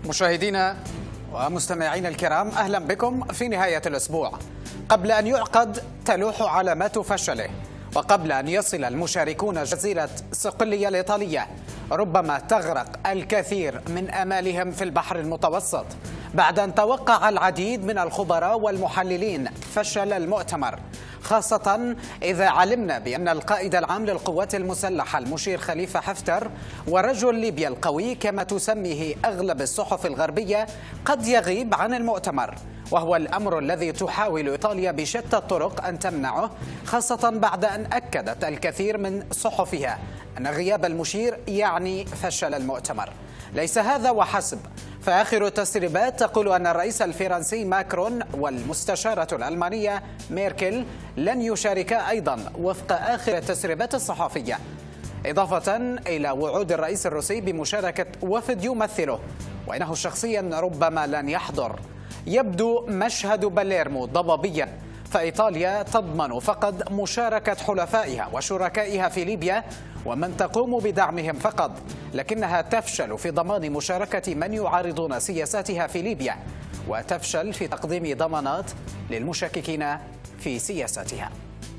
مشاهدينا ومستمعينا الكرام، أهلا بكم في نهاية الأسبوع. قبل أن يعقد تلوح علامات فشله، وقبل أن يصل المشاركون جزيرة صقلية الإيطالية، ربما تغرق الكثير من آمالهم في البحر المتوسط بعد أن توقع العديد من الخبراء والمحللين فشل المؤتمر، خاصة إذا علمنا بأن القائد العام للقوات المسلحة المشير خليفة حفتر ورجل ليبيا القوي كما تسميه أغلب الصحف الغربية قد يغيب عن المؤتمر، وهو الأمر الذي تحاول إيطاليا بشتى الطرق أن تمنعه، خاصة بعد أن أكدت الكثير من صحفها أن غياب المشير يعني فشل المؤتمر. ليس هذا وحسب، فآخر التسريبات تقول أن الرئيس الفرنسي ماكرون والمستشارة الألمانية ميركل لن يشاركا أيضا وفق آخر التسريبات الصحفية، إضافة إلى وعود الرئيس الروسي بمشاركة وفد يمثله، وإنه شخصيا ربما لن يحضر. يبدو مشهد باليرمو ضبابيا، فإيطاليا تضمن فقط مشاركة حلفائها وشركائها في ليبيا ومن تقوم بدعمهم فقط، لكنها تفشل في ضمان مشاركة من يعارضون سياساتها في ليبيا، وتفشل في تقديم ضمانات للمشككين في سياساتها.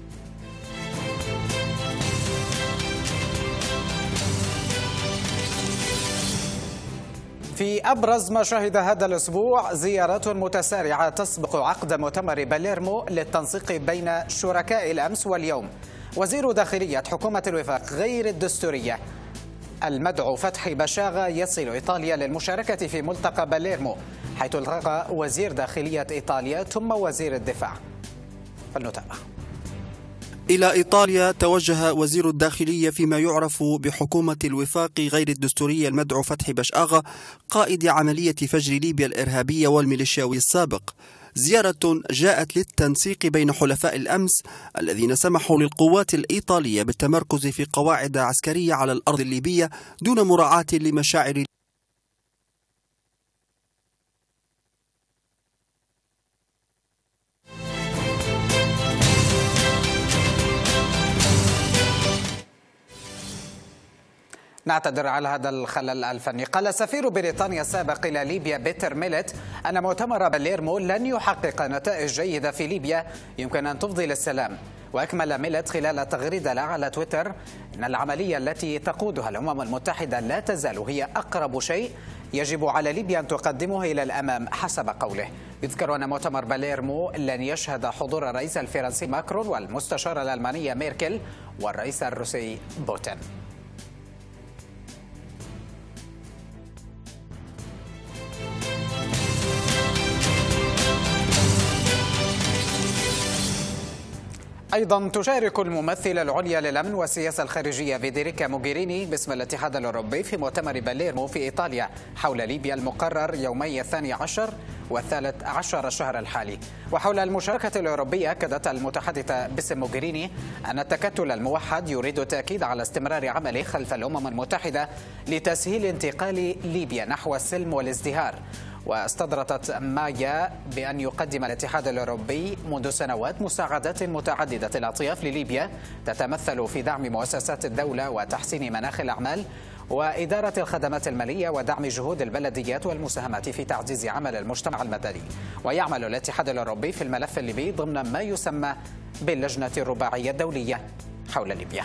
في أبرز ما شهد هذا الأسبوع زيارات متسارعة تسبق عقد مؤتمر باليرمو للتنسيق بين شركاء الأمس واليوم. وزير داخلية حكومة الوفاق غير الدستورية المدعو فتحي بشاغة يصل إيطاليا للمشاركة في ملتقى باليرمو، حيث التقى وزير داخلية إيطاليا ثم وزير الدفاع. فلنتابع. إلى إيطاليا توجه وزير الداخلية فيما يعرف بحكومة الوفاق غير الدستورية المدعو فتحي بشاغة، قائد عملية فجر ليبيا الإرهابية والميليشياوي السابق. زيارة جاءت للتنسيق بين حلفاء الأمس الذين سمحوا للقوات الإيطالية بالتمركز في قواعد عسكرية على الأرض الليبية دون مراعاة لمشاعر نعتذر على هذا الخلل الفني. قال سفير بريطانيا السابق إلى ليبيا بيتر ميلت أن مؤتمر باليرمو لن يحقق نتائج جيدة في ليبيا يمكن أن تفضي للسلام. وأكمل ميلت خلال تغريدة له على تويتر أن العملية التي تقودها الأمم المتحدة لا تزال هي أقرب شيء يجب على ليبيا أن تقدمه إلى الأمام حسب قوله. يذكر أن مؤتمر باليرمو لن يشهد حضور الرئيس الفرنسي ماكرون والمستشارة الألمانية ميركل والرئيس الروسي بوتين. أيضا تشارك الممثلة العليا للأمن والسياسة الخارجية فيدريكا موغيريني باسم الاتحاد الأوروبي في مؤتمر باليرمو في إيطاليا حول ليبيا المقرر يومي 12 و13 الشهر الحالي. وحول المشاركة الأوروبية أكدت المتحدثة باسم موغيريني أن التكتل الموحد يريد التأكيد على استمرار عمله خلف الأمم المتحدة لتسهيل انتقال ليبيا نحو السلم والازدهار. واستدرت مايا بأن يقدم الاتحاد الأوروبي منذ سنوات مساعدات متعددة الأطياف لليبيا تتمثل في دعم مؤسسات الدولة وتحسين مناخ الأعمال وإدارة الخدمات المالية ودعم جهود البلديات والمساهمة في تعزيز عمل المجتمع المدني. ويعمل الاتحاد الأوروبي في الملف الليبي ضمن ما يسمى باللجنة الرباعية الدولية حول ليبيا.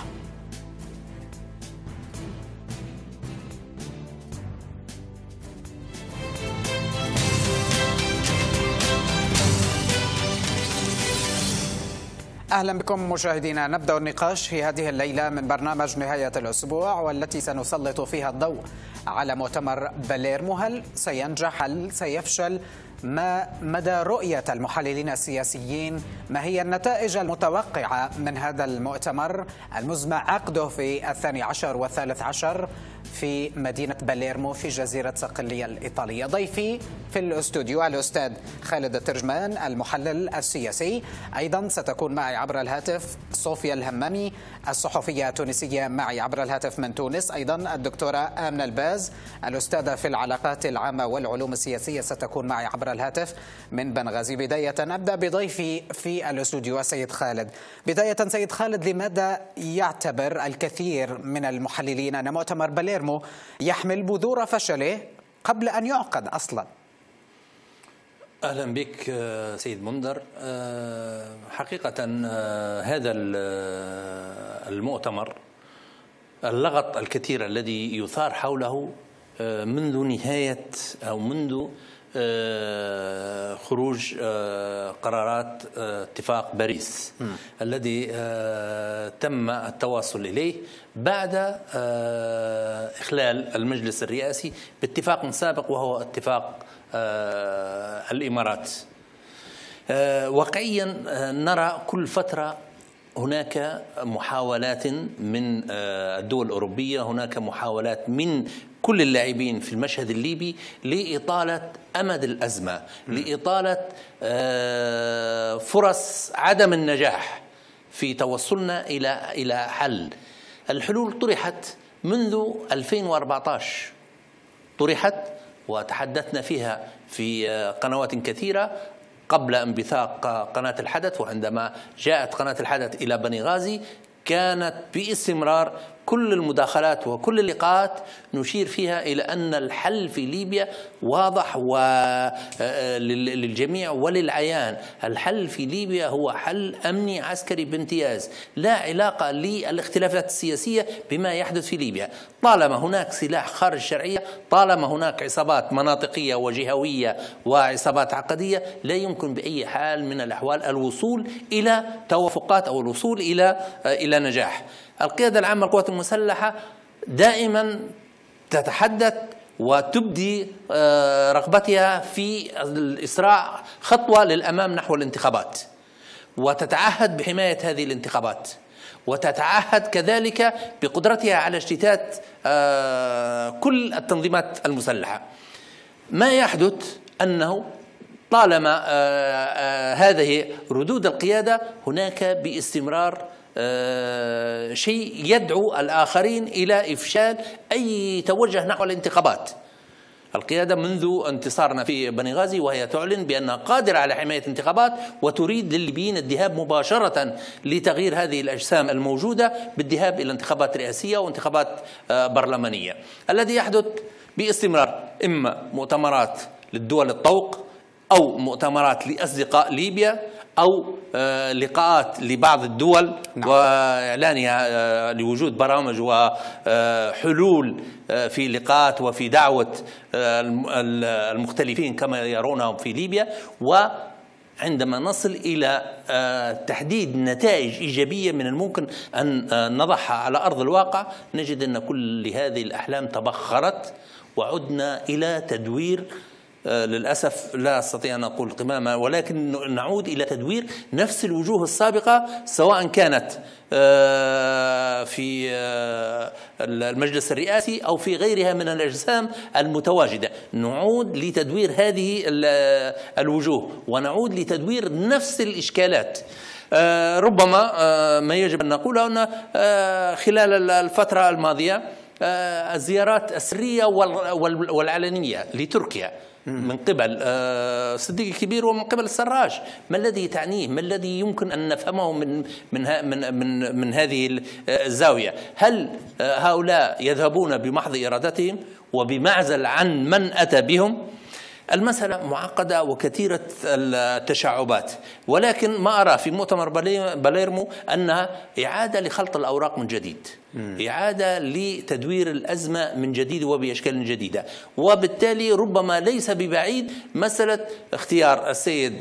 أهلا بكم مشاهدينا. نبدأ النقاش في هذه الليلة من برنامج نهاية الأسبوع، والتي سنسلط فيها الضوء على مؤتمر باليرمو. هل سينجح؟ هل سيفشل؟ ما مدى رؤية المحللين السياسيين؟ ما هي النتائج المتوقعة من هذا المؤتمر المزمع عقده في 12 و13 في مدينة باليرمو في جزيرة صقلية الإيطالية؟ ضيفي في الاستوديو الأستاذ خالد الترجمان المحلل السياسي. أيضا ستكون معي عبر الهاتف صوفيا الهمامي الصحفية التونسية معي عبر الهاتف من تونس. أيضا الدكتورة آمنة الباز الأستاذة في العلاقات العامة والعلوم السياسية ستكون معي عبر الهاتف من بنغازي. بداية أبدأ بضيفي في الاستوديو السيد خالد. بداية سيد خالد، لماذا يعتبر الكثير من المحللين أن مؤتمر باليرمو يحمل بذور فشله قبل أن يعقد أصلا. أهلا بك سيد منذر. حقيقة هذا المؤتمر اللغط الكثير الذي يثار حوله منذ نهاية أو منذ خروج قرارات اتفاق باريس الذي تم التواصل إليه بعد إخلال المجلس الرئاسي باتفاق سابق وهو اتفاق الإمارات. واقعيا نرى كل فترة هناك محاولات من الدول الأوروبية، هناك محاولات من كل اللاعبين في المشهد الليبي لإطالة أمد الأزمة، لإطالة فرص عدم النجاح في توصلنا إلى حل. الحلول طرحت منذ 2014، طرحت وتحدثنا فيها في قنوات كثيرة قبل انبثاق قناة الحدث، وعندما جاءت قناة الحدث إلى بنغازي كانت باستمرار كل المداخلات وكل اللقاءات نشير فيها إلى أن الحل في ليبيا واضح للجميع وللعيان. الحل في ليبيا هو حل أمني عسكري بامتياز، لا علاقة للاختلافات السياسية بما يحدث في ليبيا. طالما هناك سلاح خارج الشرعية، طالما هناك عصابات مناطقية وجهوية وعصابات عقدية، لا يمكن بأي حال من الأحوال الوصول إلى توافقات أو الوصول إلى نجاح. القيادة العامة للقوات المسلحة دائما تتحدث وتبدي رغبتها في الإسراع خطوة للأمام نحو الانتخابات، وتتعهد بحماية هذه الانتخابات، وتتعهد كذلك بقدرتها على اجتثاث كل التنظيمات المسلحة. ما يحدث أنه طالما هذه ردود القيادة هناك باستمرار شيء يدعو الآخرين إلى إفشال أي توجه نحو الانتخابات. القيادة منذ انتصارنا في بنغازي وهي تعلن بأنها قادرة على حماية الانتخابات، وتريد للليبيين الذهاب مباشرة لتغيير هذه الأجسام الموجودة بالذهاب إلى انتخابات رئاسية وانتخابات برلمانية. الذي يحدث باستمرار إما مؤتمرات للدول الطوق أو مؤتمرات لأصدقاء ليبيا أو لقاءات لبعض الدول وإعلانها لوجود برامج وحلول في لقاءات وفي دعوة المختلفين كما يرونهم في ليبيا. وعندما نصل إلى تحديد نتائج إيجابية من الممكن أن نضعها على أرض الواقع، نجد أن كل هذه الأحلام تبخرت وعدنا إلى تدوير، للأسف لا أستطيع أن أقول قمامة، ولكن نعود إلى تدوير نفس الوجوه السابقة سواء كانت في المجلس الرئاسي أو في غيرها من الأجسام المتواجدة. نعود لتدوير هذه الوجوه ونعود لتدوير نفس الإشكالات. ربما ما يجب أن نقوله أن خلال الفترة الماضية الزيارات السرية والعلنية لتركيا من قبل صديق الكبير ومن قبل السراج، ما الذي تعنيه؟ ما الذي يمكن أن نفهمه من هذه الزاوية؟ هل هؤلاء يذهبون بمحض إرادتهم وبمعزل عن من أتى بهم؟ المسألة معقدة وكثيرة التشعبات، ولكن ما أرى في مؤتمر باليرمو أنها إعادة لخلط الأوراق من جديد، إعادة لتدوير الأزمة من جديد وبأشكال جديدة. وبالتالي ربما ليس ببعيد مسألة اختيار السيد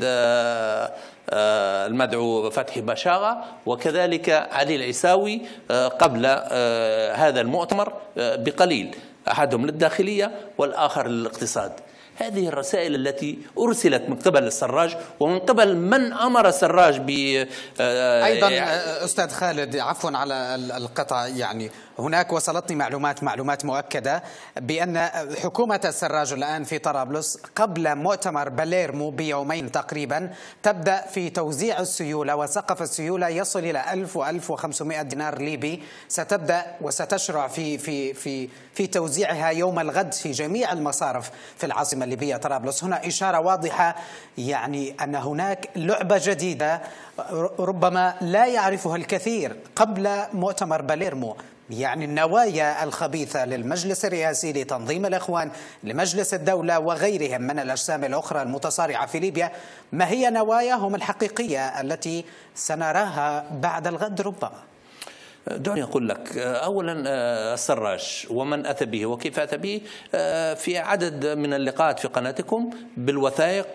المدعو فتحي بشاغة وكذلك علي العيساوي قبل هذا المؤتمر بقليل، أحدهم للداخلية والآخر للاقتصاد. هذه الرسائل التي أرسلت من قبل السراج ومن قبل من أمر السراج ب أيضا أستاذ خالد، عفوا على القطع، يعني هناك وصلتني معلومات مؤكدة بأن حكومة السراج الآن في طرابلس قبل مؤتمر باليرمو بيومين تقريبا تبدأ في توزيع السيولة، وسقف السيولة يصل إلى 1000 و 1500 دينار ليبي. ستبدأ وستشرع في توزيعها يوم الغد في جميع المصارف في العاصمة الليبية طرابلس. هنا إشارة واضحة يعني أن هناك لعبة جديدة ربما لا يعرفها الكثير قبل مؤتمر باليرمو. يعني النوايا الخبيثة للمجلس الرئاسي لتنظيم الإخوان لمجلس الدولة وغيرهم من الأجسام الأخرى المتصارعة في ليبيا، ما هي نواياهم الحقيقية التي سنراها بعد الغد ربما؟ دعني أقول لك أولا السراج ومن أتى به وكيف أتى به في عدد من اللقاءات في قناتكم بالوثائق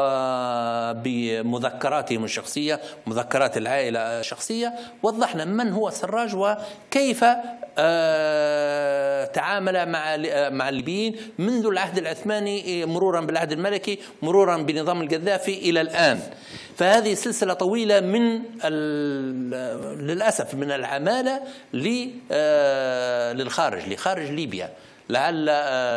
وبمذكراتهم الشخصية، مذكرات العائلة الشخصية، وضحنا من هو السراج وكيف تعامل مع الليبيين منذ العهد العثماني مرورا بالعهد الملكي مرورا بنظام القذافي إلى الآن. فهذه سلسلة طويلة من للأسف من العمالة للخارج لخارج ليبيا. لعل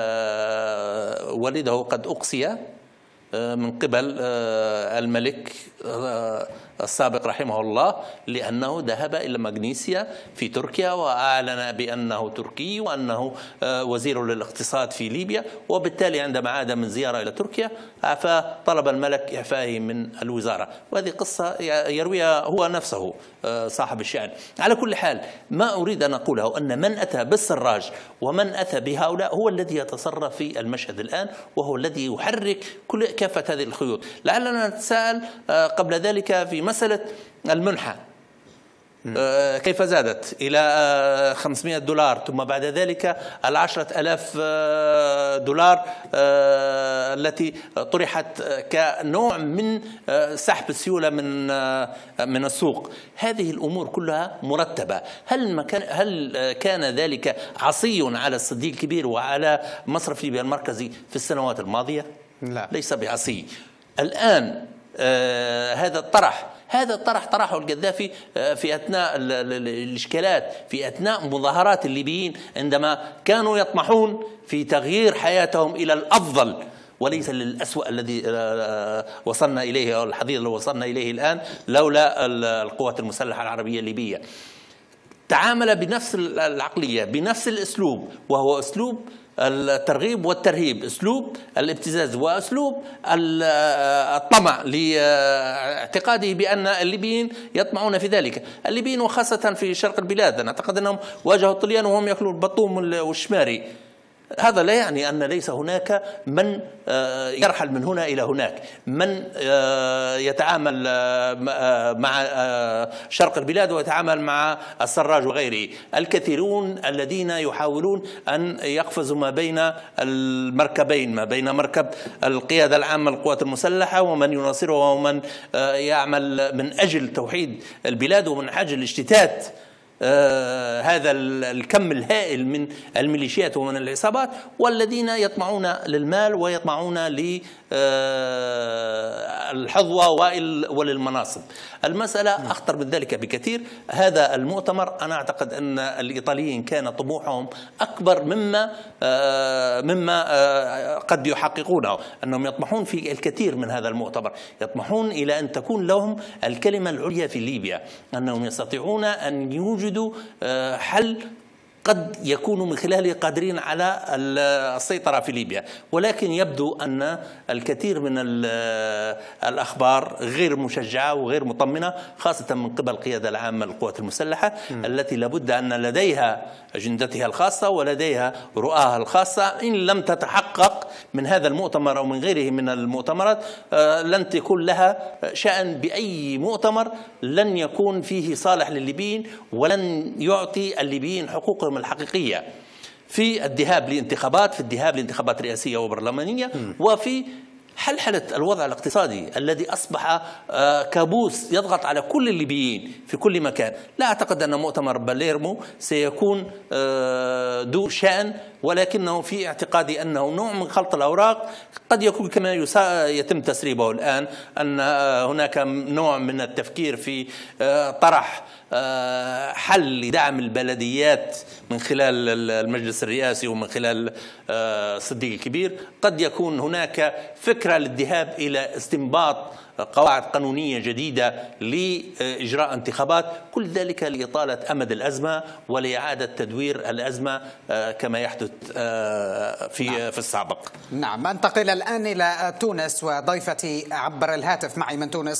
والده قد أقصي من قبل الملك السابق رحمه الله لأنه ذهب إلى مغنيسيا في تركيا وأعلن بأنه تركي وأنه وزير للاقتصاد في ليبيا، وبالتالي عندما عاد من زيارة إلى تركيا فطلب الملك إعفائه من الوزارة، وهذه قصة يرويها هو نفسه صاحب الشأن. على كل حال ما أريد أن أقوله أن من أتى بالسراج ومن أتى بهؤلاء هو الذي يتصرف في المشهد الآن، وهو الذي يحرك كافة هذه الخيوط. لعلنا نتساءل قبل ذلك في مسألة المنحة كيف زادت إلى $500 ثم بعد ذلك $10,000 التي طرحت كنوع من سحب السيولة من السوق. هذه الأمور كلها مرتبة. هل كان ذلك عصي على الصديق الكبير وعلى مصرف ليبيا المركزي في السنوات الماضية؟ لا، ليس بعصي. الآن هذا الطرح طرحه القذافي في أثناء الإشكالات، في أثناء مظاهرات الليبيين عندما كانوا يطمحون في تغيير حياتهم إلى الأفضل وليس للأسوأ الذي وصلنا إليه أو الحضيض الذي وصلنا إليه الآن لولا القوات المسلحة العربية الليبية. تعامل بنفس العقلية بنفس الأسلوب، وهو أسلوب الترغيب والترهيب، أسلوب الابتزاز وأسلوب الطمع لاعتقاده بأن الليبيين يطمعون في ذلك. الليبيين وخاصة في شرق البلاد أنا أعتقد أنهم واجهوا الطليان وهم يأكلون البطوم والشماري. هذا لا يعني أن ليس هناك من يرحل من هنا إلى هناك، من يتعامل مع شرق البلاد ويتعامل مع السراج وغيره. الكثيرون الذين يحاولون أن يقفزوا ما بين المركبين، ما بين مركب القيادة العامة للقوات المسلحة ومن يناصره ومن يعمل من أجل توحيد البلاد ومن أجل اشتتات هذا الكم الهائل من الميليشيات ومن العصابات، والذين يطمعون للمال ويطمعون للحظوة وللمناصب. المسألة أخطر من ذلك بكثير. هذا المؤتمر أنا أعتقد أن الإيطاليين كان طموحهم أكبر مما قد يحققونه، أنهم يطمحون في الكثير من هذا المؤتمر، يطمحون إلى أن تكون لهم الكلمة العليا في ليبيا، أنهم يستطيعون أن يوجدوا حل قد يكونوا من خلاله قادرين على السيطرة في ليبيا. ولكن يبدو أن الكثير من الأخبار غير مشجعة وغير مطمئنة، خاصة من قبل القيادة العامة للقوات المسلحة التي لابد أن لديها أجندتها الخاصة ولديها رؤاها الخاصة. إن لم تتحقق من هذا المؤتمر أو من غيره من المؤتمرات لن تكون لها شأن بأي مؤتمر لن يكون فيه صالح للليبيين ولن يعطي الليبيين حقوقهم الحقيقية في الذهاب لانتخابات، في الذهاب لانتخابات رئاسية وبرلمانية، وفي حلحلة الوضع الاقتصادي الذي أصبح كابوس يضغط على كل الليبيين في كل مكان. لا أعتقد أن مؤتمر باليرمو سيكون ذو شأن، ولكنه في اعتقادي أنه نوع من خلط الأوراق. قد يكون كما يتم تسريبه الآن أن هناك نوع من التفكير في طرح حل لدعم البلديات من خلال المجلس الرئاسي ومن خلال الصديق الكبير. قد يكون هناك فكرة للذهاب إلى استنباط قواعد قانونية جديدة لإجراء انتخابات، كل ذلك لإطالة أمد الأزمة ولإعادة تدوير الأزمة كما يحدث في السابق. نعم، أنتقل الآن إلى تونس وضيفتي عبر الهاتف معي من تونس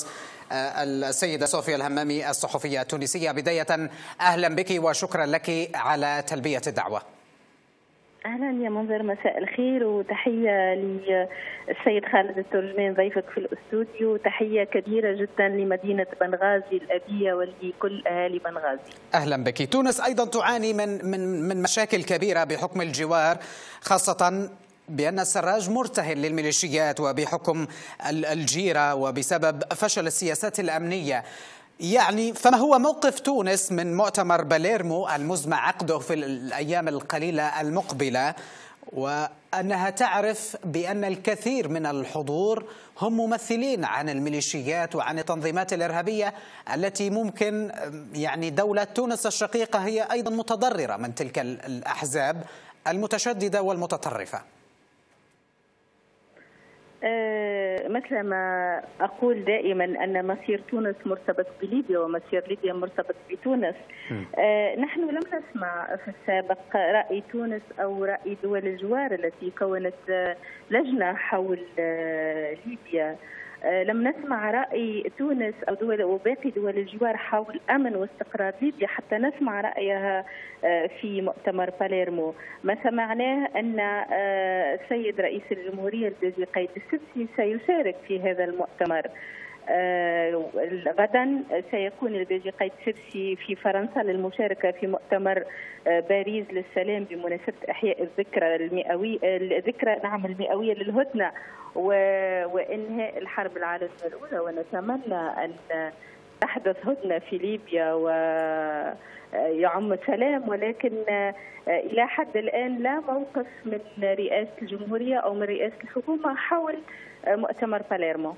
السيدة صوفيا الهمامي الصحفية التونسية. بداية أهلا بك وشكرا لك على تلبية الدعوة. أهلا يا منذر، مساء الخير، وتحية للسيد خالد الترجمان ضيفك في الاستوديو، وتحية كبيرة جدا لمدينة بنغازي الأبية ولكل أهالي بنغازي. أهلا بك. تونس أيضا تعاني من مشاكل كبيرة بحكم الجوار، خاصة بأن السراج مرتهن للميليشيات وبحكم الجيرة وبسبب فشل السياسات الأمنية. يعني فما هو موقف تونس من مؤتمر باليرمو المزمع عقده في الأيام القليلة المقبلة، وأنها تعرف بأن الكثير من الحضور هم ممثلين عن الميليشيات وعن التنظيمات الإرهابية التي ممكن يعني دولة تونس الشقيقة هي أيضا متضررة من تلك الأحزاب المتشددة والمتطرفة؟ مثل ما أقول دائما أن مصير تونس مرتبط بليبيا ومصير ليبيا مرتبط بتونس. نحن لم نسمع في السابق رأي تونس أو رأي دول الجوار التي كونت لجنة حول ليبيا. لم نسمع رأي تونس أو دول وباقي دول الجوار حول أمن واستقرار ليبيا حتى نسمع رأيها في مؤتمر باليرمو. ما سمعناه أن السيد رئيس الجمهورية البيجي قايد السبسي سيشارك في هذا المؤتمر. غدا سيكون البيجي قايد السبسي في فرنسا للمشاركة في مؤتمر باريس للسلام بمناسبة إحياء الذكرى المئوية للهدنة وإنهاء الحرب العالمية الأولى، ونتمنى أن تحدث هدنة في ليبيا ويعم السلام، ولكن إلى حد الآن لا موقف من رئاسة الجمهورية أو من رئاسة الحكومة حول مؤتمر باليرمو.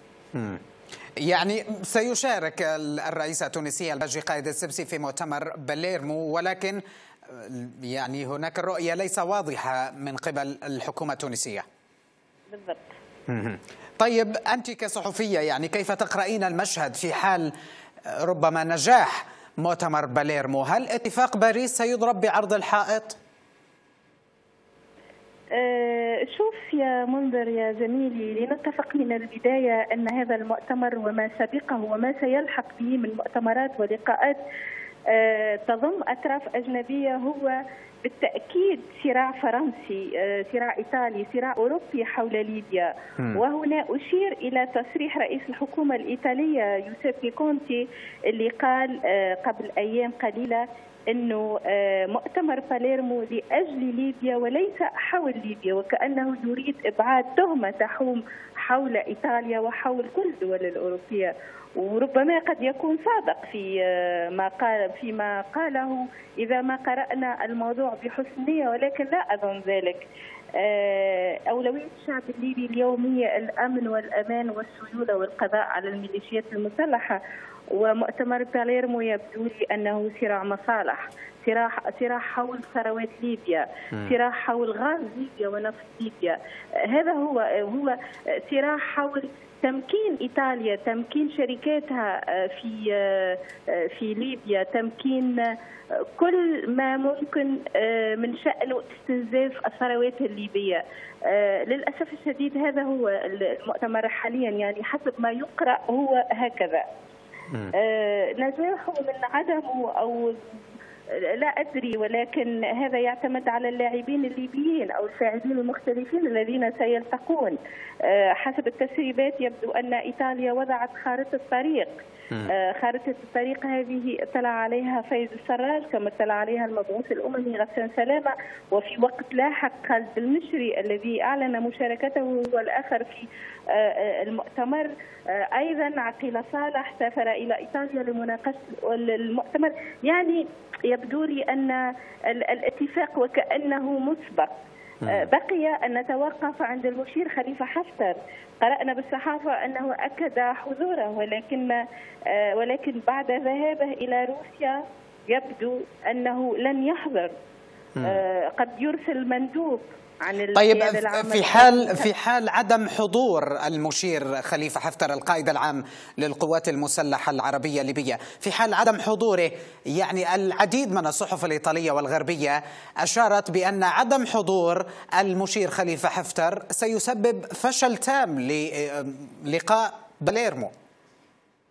يعني سيشارك الرئيسة التونسية البيجي قايد السبسي في مؤتمر باليرمو، ولكن يعني هناك رؤية ليس واضحة من قبل الحكومة التونسية. بالضبط. طيب أنت كصحفية يعني كيف تقرأين المشهد في حال ربما نجاح مؤتمر باليرمو؟ هل اتفاق باريس سيضرب بعرض الحائط؟ شوف يا منذر يا زميلي، لنتفق من البداية أن هذا المؤتمر وما سبقه وما سيلحق به من مؤتمرات ولقاءات تضم أطراف أجنبية هو بالتأكيد صراع فرنسي، صراع إيطالي، صراع أوروبي حول ليبيا. وهنا أشير إلى تصريح رئيس الحكومة الإيطالية يوسيبي كونتي اللي قال قبل أيام قليلة أنه مؤتمر باليرمو لأجل ليبيا وليس حول ليبيا، وكأنه يريد إبعاد تهمة تحوم حول إيطاليا وحول كل الدول الأوروبية. وربما قد يكون صادق فيما قاله إذا ما قرأنا الموضوع بحسن نية، ولكن لا أظن ذلك. أولوية الشعب الليبي اليومية الأمن والأمان والسيولة والقضاء على الميليشيات المسلحة، ومؤتمر باليرمو يبدو لي أنه صراع مصالح، صراع حول ثروات ليبيا، صراع حول غاز ليبيا ونفط ليبيا. هذا هو صراع حول تمكين إيطاليا، تمكين شركاتها في ليبيا، تمكين كل ما ممكن من شأنه استنزاف الثروات الليبية. للأسف الشديد هذا هو المؤتمر حاليا، يعني حسب ما يقرأ هو هكذا. نجاحه من عدمه أو لا أدري، ولكن هذا يعتمد على اللاعبين الليبيين أو الفاعلين المختلفين الذين سيلتقون. حسب التسريبات يبدو أن إيطاليا وضعت خارطة طريق. خارطة الطريق هذه اطلع عليها فايز السراج، كما اطلع عليها المبعوث الأممي غسان سلامة، وفي وقت لاحق خالد المشري الذي أعلن مشاركته هو الآخر في المؤتمر. أيضا عقيل صالح سافر إلى إيطاليا لمناقشة المؤتمر. يعني يبدو لي أن الاتفاق وكأنه مسبق. بقي أن نتوقف عند المشير خليفة حفتر. قرأنا بالصحافة أنه أكد حضوره، ولكن بعد ذهابه إلى روسيا يبدو أنه لن يحضر. قد يرسل مندوب عن طيب في حال عدم حضور المشير خليفة حفتر القائد العام للقوات المسلحة العربية الليبية، في حال عدم حضوره يعني العديد من الصحف الإيطالية والغربية أشارت بأن عدم حضور المشير خليفة حفتر سيسبب فشل تام للقاء باليرمو.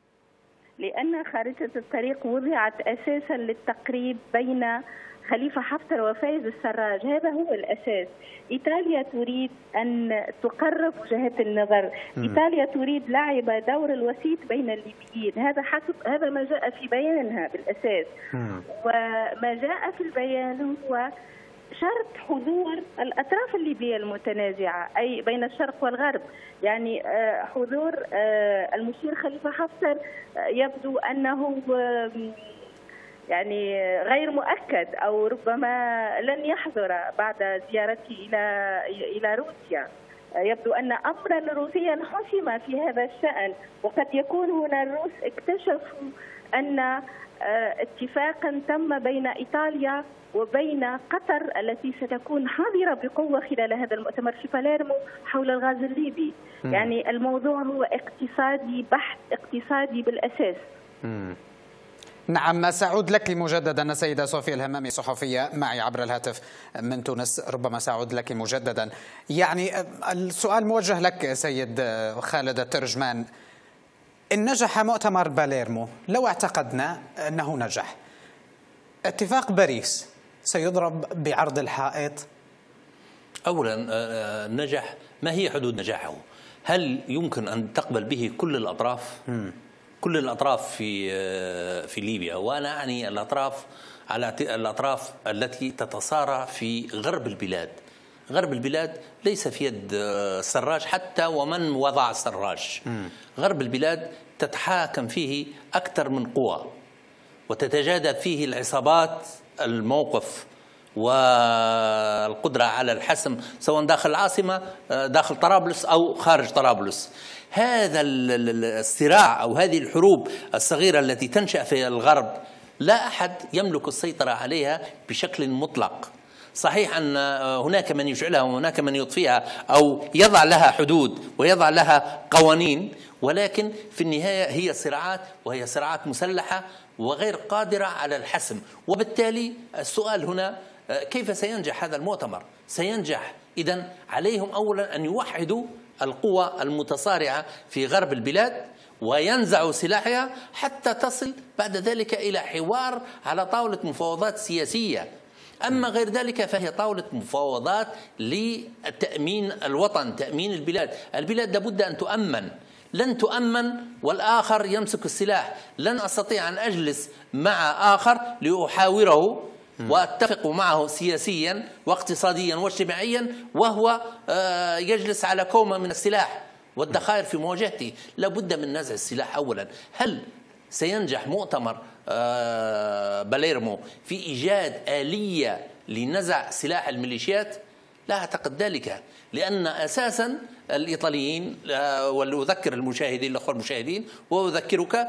لأن خارطة الطريق وضعت أساسا للتقريب بين خليفة حفتر وفايز السراج، هذا هو الأساس. إيطاليا تريد أن تقرب وجهات النظر، إيطاليا تريد لعب دور الوسيط بين الليبيين، هذا ما جاء في بيانها بالأساس. وما جاء في البيان هو شرط حضور الأطراف الليبية المتنازعة، أي بين الشرق والغرب. يعني حضور المشير خليفة حفتر يبدو أنه يعني غير مؤكد، أو ربما لن يحضر بعد زيارته إلى روسيا. يبدو أن أمرا روسيا حسم في هذا الشأن، وقد يكون هنا الروس اكتشفوا أن اتفاقا تم بين إيطاليا وبين قطر التي ستكون حاضرة بقوة خلال هذا المؤتمر في باليرمو حول الغاز الليبي. يعني الموضوع هو اقتصادي بحت، اقتصادي بالأساس. نعم، سأعود لك مجددا السيدة صوفيا الهمامي، صحفية معي عبر الهاتف من تونس. ربما سأعود لك مجددا. يعني السؤال موجه لك سيد خالد الترجمان. إن نجح مؤتمر باليرمو، لو اعتقدنا أنه نجح، اتفاق باريس سيضرب بعرض الحائط؟ أولا نجح، ما هي حدود نجاحه؟ هل يمكن أن تقبل به كل الأطراف؟ كل الأطراف في ليبيا، وأنا أعني الأطراف التي تتصارع في غرب البلاد. غرب البلاد ليس في يد السراج حتى ومن وضع السراج. غرب البلاد تتحاكم فيه أكثر من قوى، وتتجاذب فيه العصابات الموقف والقدرة على الحسم، سواء داخل العاصمة داخل طرابلس أو خارج طرابلس. هذا الصراع أو هذه الحروب الصغيرة التي تنشأ في الغرب لا أحد يملك السيطرة عليها بشكل مطلق. صحيح أن هناك من يشعلها وهناك من يطفئها أو يضع لها حدود ويضع لها قوانين، ولكن في النهاية هي صراعات، وهي صراعات مسلحة وغير قادرة على الحسم. وبالتالي السؤال هنا كيف سينجح هذا المؤتمر؟ سينجح إذن عليهم أولا أن يوحدوا القوى المتصارعة في غرب البلاد وينزعوا سلاحها حتى تصل بعد ذلك إلى حوار على طاولة مفاوضات سياسية. أما غير ذلك فهي طاولة مفاوضات لتأمين الوطن، تأمين البلاد. البلاد لابد أن تؤمن، لن تؤمن والآخر يمسك السلاح. لن أستطيع أن أجلس مع آخر لأحاوره وأتفق معه سياسيا واقتصاديا واجتماعيا وهو يجلس على كومة من السلاح والذخائر في مواجهتي. لابد من نزع السلاح أولا. هل سينجح مؤتمر باليرمو في إيجاد آلية لنزع سلاح الميليشيات؟ لا أعتقد ذلك، لأن أساسا الإيطاليين، وأذكر المشاهدين الأخوة المشاهدين وأذكرك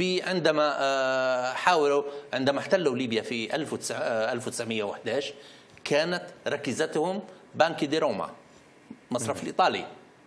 عندما احتلوا ليبيا في 1911 كانت ركيزتهم بانكي دي روما، مصرف الإيطالي.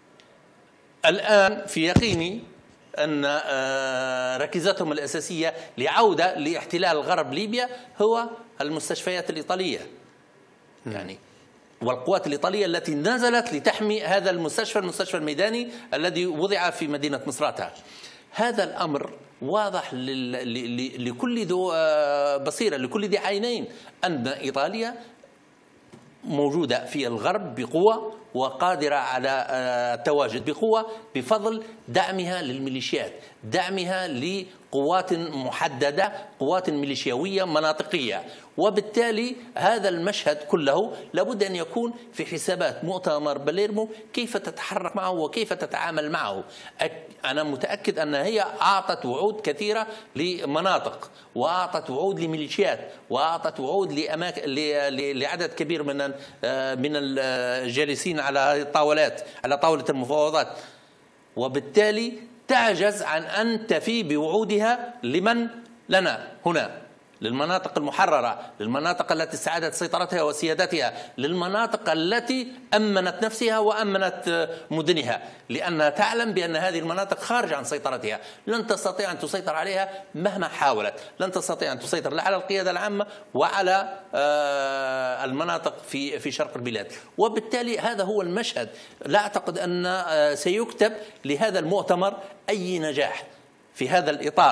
الآن في يقيني أن ركيزتهم الأساسية لعودة لاحتلال غرب ليبيا هو المستشفيات الإيطالية، يعني والقوات الإيطالية التي نزلت لتحمي هذا المستشفى الميداني الذي وضع في مدينة مصراتة. هذا الأمر واضح لكل ذو بصيرة، لكل ذي عينين، أن إيطاليا موجودة في الغرب بقوة وقادرة على التواجد بقوة بفضل دعمها للميليشيات، دعمها لقوات محددة، قوات ميليشياوية مناطقية. وبالتالي هذا المشهد كله لابد أن يكون في حسابات مؤتمر باليرمو، كيف تتحرك معه وكيف تتعامل معه. أنا متأكد أن هي أعطت وعود كثيرة لمناطق، وأعطت وعود لميليشيات، وأعطت وعود لعدد كبير من الجالسين على الطاولات، على طاولة المفاوضات، وبالتالي تعجز عن أن تفي بوعودها لمن لنا هنا، للمناطق المحررة، للمناطق التي استعادت سيطرتها وسيادتها، للمناطق التي أمنت نفسها وأمنت مدنها، لأنها تعلم بأن هذه المناطق خارج عن سيطرتها، لن تستطيع أن تسيطر عليها مهما حاولت، لن تستطيع أن تسيطر لا على القيادة العامة وعلى المناطق في شرق البلاد. وبالتالي هذا هو المشهد. لا أعتقد أن سيكتب لهذا المؤتمر أي نجاح في هذا الإطار.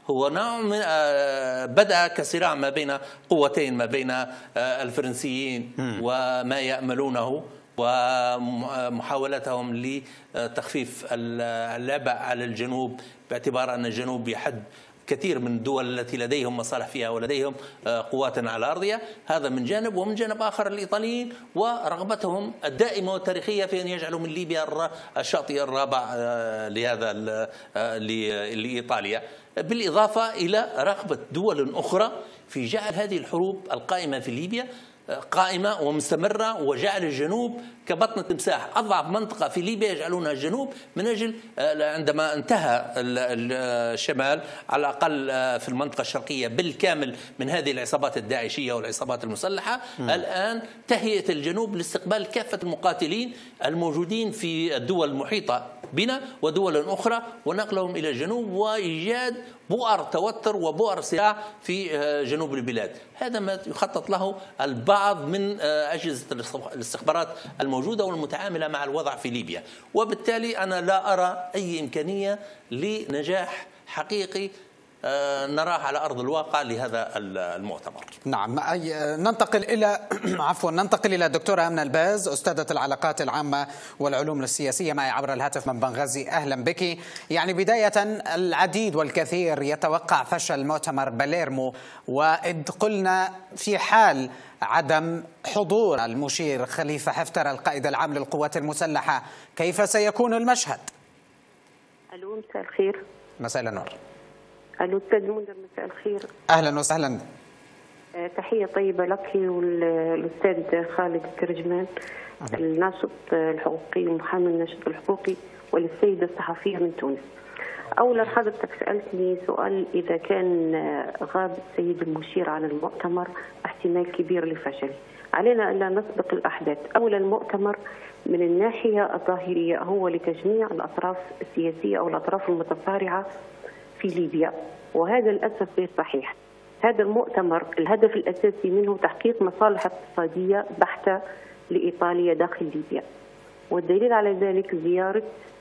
هو نوع من بدأ كصراع ما بين قوتين، ما بين الفرنسيين وما يأملونه ومحاولتهم لتخفيف اللعب على الجنوب، باعتبار أن الجنوب يحد كثير من الدول التي لديهم مصالح فيها ولديهم قوات على أرضها. هذا من جانب، ومن جانب آخر الإيطاليين ورغبتهم الدائمة والتاريخية في أن يجعلوا من ليبيا الشاطئ الرابع لهذا لإيطاليا، بالإضافة إلى رغبة دول أخرى في جعل هذه الحروب القائمة في ليبيا قائمة ومستمرة، وجعل الجنوب كبطن تمساح، أضعف منطقة في ليبيا يجعلونها الجنوب، من أجل عندما انتهى الشمال على الأقل في المنطقة الشرقية بالكامل من هذه العصابات الداعشية والعصابات المسلحة، الآن تهيئة الجنوب لاستقبال كافة المقاتلين الموجودين في الدول المحيطة بنا ودول أخرى ونقلهم إلى الجنوب وإيجاد بؤر توتر وبؤر صراع في جنوب البلاد. هذا ما يخطط له البعض من أجهزة الاستخبارات الموجودة والمتعاملة مع الوضع في ليبيا، وبالتالي أنا لا أرى أي إمكانية لنجاح حقيقي نراه على أرض الواقع لهذا المؤتمر. نعم، ننتقل إلى الدكتورة آمنة الباز، أستاذة العلاقات العامة والعلوم السياسية، معي عبر الهاتف من بنغازي. أهلا بك. يعني بداية، العديد والكثير يتوقع فشل مؤتمر باليرمو، وإذ قلنا في حال عدم حضور المشير خليفة حفتر القائد العام للقوات المسلحة، كيف سيكون المشهد؟ ألو، مساء الخير. مساء النور. ألو أستاذ منذر، مساء الخير. أهلا وسهلا. تحية طيبة لك والأستاذ خالد الترجمان الناشط الحقوقي ومحامي الناشط الحقوقي، وللسيدة الصحفية من تونس. أولا حضرتك سألتني سؤال إذا كان غاب السيد المشير عن المؤتمر احتمال كبير لفشله. علينا أن لا نسبق الأحداث. أولا، المؤتمر من الناحية الظاهرية هو لتجميع الأطراف السياسية أو الأطراف المتصارعة في ليبيا، وهذا للأسف غير صحيح. هذا المؤتمر الهدف الأساسي منه تحقيق مصالح اقتصادية بحتة لإيطاليا داخل ليبيا، والدليل على ذلك زيارة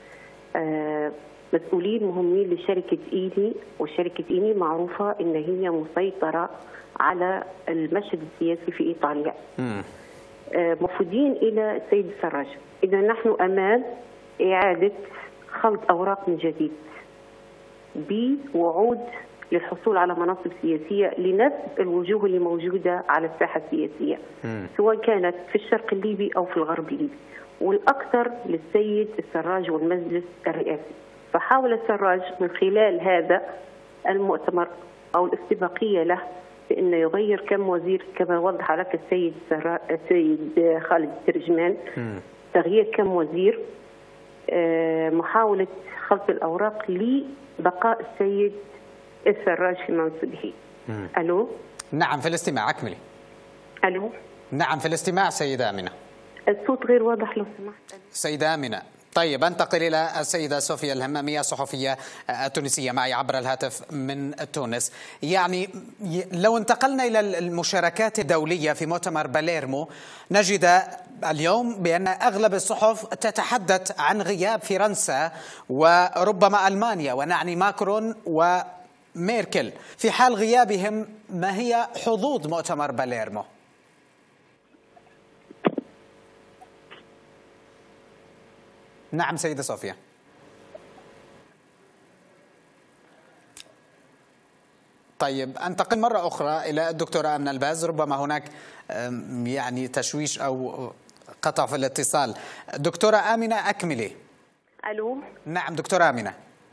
مسؤولين مهمين لشركة إيني، وشركة إيني معروفة إن هي مسيطرة على المشهد السياسي في إيطاليا، مفودين إلى السيد السراج. إذا نحن أمام إعادة خلط أوراق من جديد بوعود للحصول على مناصب سياسية لنفس الوجوه اللي موجودة على الساحة السياسية، سواء كانت في الشرق الليبي أو في الغرب الليبي، والأكثر للسيد السراج والمجلس الرئاسي. فحاول السراج من خلال هذا المؤتمر أو الاستباقية له بأنه يغير كم وزير، كما وضح لك السيد خالد الترجمان، تغيير كم وزير، محاولة خلط الأوراق لبقاء السيد السراج في منصبه. ألو؟ نعم، في الاستماع، أكملي. ألو؟ نعم، في الاستماع سيدة آمنة. الصوت غير واضح لو سمحت. سيدة آمنة، طيب أنتقل إلى السيدة صوفيا الهمامية، صحفية التونسية، معي عبر الهاتف من تونس. يعني لو انتقلنا إلى المشاركات الدولية في مؤتمر باليرمو، نجد اليوم بأن أغلب الصحف تتحدث عن غياب فرنسا وربما ألمانيا، ونعني ماكرون وميركل. في حال غيابهم، ما هي حظوظ مؤتمر باليرمو؟ نعم سيدة صوفيا. طيب أنتقل مرة أخرى إلى الدكتورة آمنة الباز، ربما هناك يعني تشويش أو قطع في الاتصال. دكتورة آمنة أكملي. ألو. نعم دكتورة آمنة.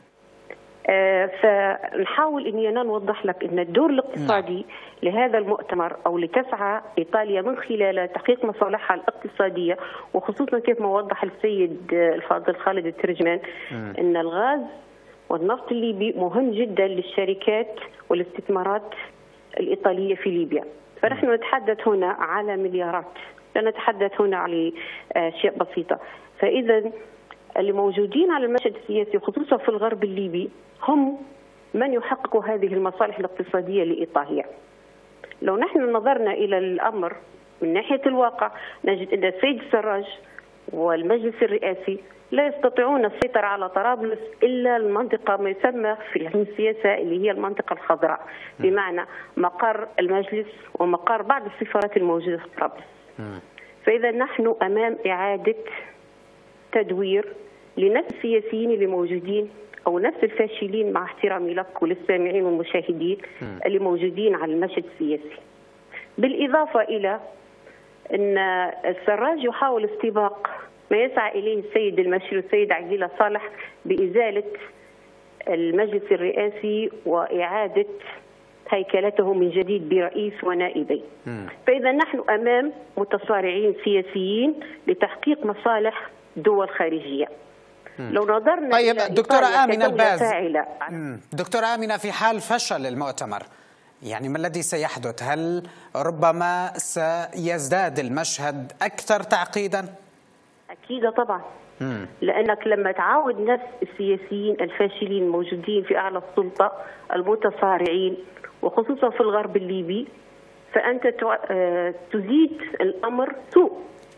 فنحاول اني انا نوضح لك ان الدور الاقتصادي لهذا المؤتمر او لتسعى ايطاليا من خلال تحقيق مصالحها الاقتصاديه، وخصوصا كيف ما وضح السيد الفاضل خالد الترجمان ان الغاز والنفط الليبي مهم جدا للشركات والاستثمارات الايطاليه في ليبيا. فنحن نتحدث هنا على مليارات، لا نتحدث هنا على اشياء بسيطه. فاذا اللي موجودين على المشهد السياسي خصوصا في الغرب الليبي هم من يحققوا هذه المصالح الاقتصادية لإيطاليا. لو نحن نظرنا إلى الأمر من ناحية الواقع، نجد أن السيد السراج والمجلس الرئاسي لا يستطيعون السيطرة على طرابلس إلا المنطقة ما يسمى في علم السياسة اللي هي المنطقة الخضراء، بمعنى مقر المجلس ومقر بعض السفارات الموجودة في طرابلس. فإذا نحن أمام إعادة تدوير لنفس السياسيين اللي موجودين أو نفس الفاشلين، مع احترامي لك وللسامعين والمشاهدين اللي موجودين على المشهد السياسي. بالإضافة إلى أن السراج يحاول استباق ما يسعى إليه السيد المشير والسيد عقيلة صالح بإزالة المجلس الرئاسي وإعادة هيكلته من جديد برئيس ونائبين. فإذا نحن أمام متصارعين سياسيين لتحقيق مصالح دول خارجية. لو نظرنا طيب دكتورة آمنة الباز، دكتورة آمنة، في حال فشل المؤتمر يعني ما الذي سيحدث؟ هل ربما سيزداد المشهد أكثر تعقيدا؟ أكيد طبعا. لأنك لما تعاود نفس السياسيين الفاشلين الموجودين في أعلى السلطة المتصارعين وخصوصا في الغرب الليبي، فأنت تزيد الأمر سوء.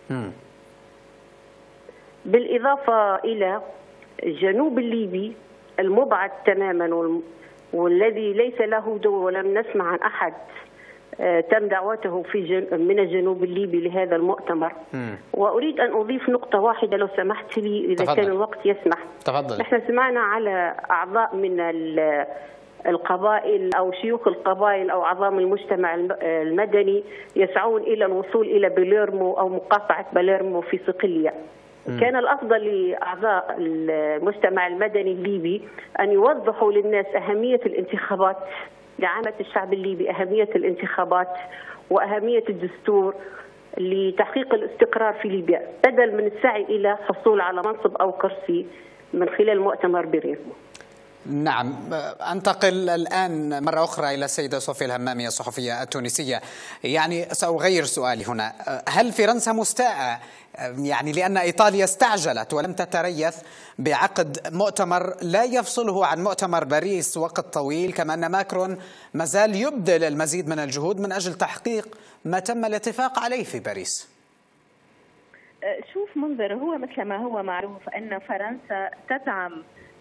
بالإضافة إلى الجنوب الليبي المبعد تماما والذي ليس له دور، ولم نسمع عن أحد تم دعوته من الجنوب الليبي لهذا المؤتمر. وأريد أن أضيف نقطة واحدة لو سمحت لي إذا كان الوقت يسمح. تفضل. نحن سمعنا على أعضاء من القبائل أو شيوخ القبائل أو أعضاء من المجتمع المدني يسعون إلى الوصول إلى باليرمو أو مقاطعة باليرمو في صقلية. كان الأفضل لأعضاء المجتمع المدني الليبي أن يوضحوا للناس أهمية الانتخابات، لعامة الشعب الليبي أهمية الانتخابات وأهمية الدستور لتحقيق الاستقرار في ليبيا، بدل من السعي إلى حصول على منصب أو كرسي من خلال مؤتمر باليرمو. نعم، أنتقل الآن مرة أخرى إلى السيدة صوفيا الهمامي الصحفية التونسية. يعني سأغير سؤالي هنا، هل فرنسا مستاءة يعني لأن إيطاليا استعجلت ولم تتريث بعقد مؤتمر لا يفصله عن مؤتمر باريس وقت طويل، كما أن ماكرون مازال يبذل المزيد من الجهود من أجل تحقيق ما تم الاتفاق عليه في باريس؟ شوف منذر، هو مثل ما هو معروف أن فرنسا تدعم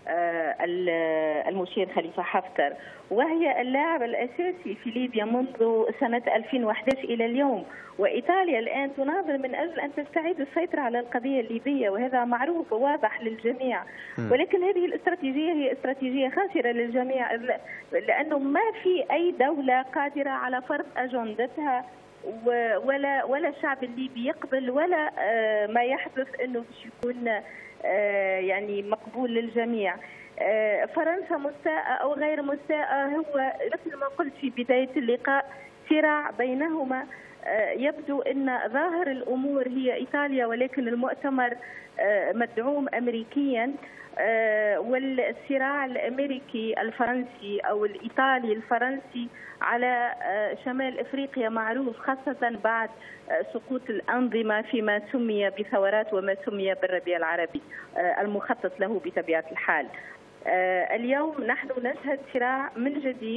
المشير خليفة حفتر، وهي اللاعب الأساسي في ليبيا منذ سنة 2011 إلى اليوم، وإيطاليا الآن تناظر من أجل أن تستعيد السيطرة على القضية الليبية، وهذا معروف وواضح للجميع. ولكن هذه الاستراتيجية هي استراتيجية خاسرة للجميع، لأنه ما في أي دولة قادرة على فرض أجندتها ولا الشعب الليبي يقبل، ولا ما يحدث أنه باش يكون يعني مقبول للجميع. فرنسا مستاءة أو غير مستاءة، هو مثل ما قلت في بداية اللقاء صراع بينهما. يبدو أن ظاهر الأمور هي إيطاليا، ولكن المؤتمر مدعوم أمريكيا، والصراع الأمريكي الفرنسي أو الإيطالي الفرنسي على شمال إفريقيا معروف، خاصة بعد سقوط الأنظمة فيما سمي بثورات وما سمي بالربيع العربي المخطط له بطبيعة الحال. اليوم نحن نشهد صراع من جديد.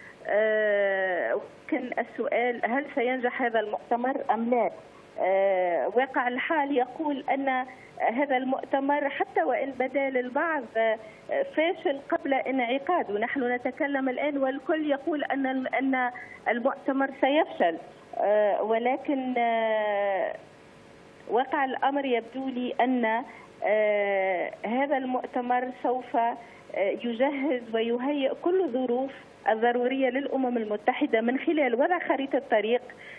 كان السؤال هل سينجح هذا المؤتمر أم لا؟ واقع الحال يقول أن هذا المؤتمر حتى وإن بدا للبعض فاشل قبل انعقاد، ونحن نتكلم الآن والكل يقول أن المؤتمر سيفشل، ولكن واقع الأمر يبدو لي أن هذا المؤتمر سوف يجهز ويهيئ كل الظروف الضرورية للأمم المتحدة من خلال وضع خريطة طريق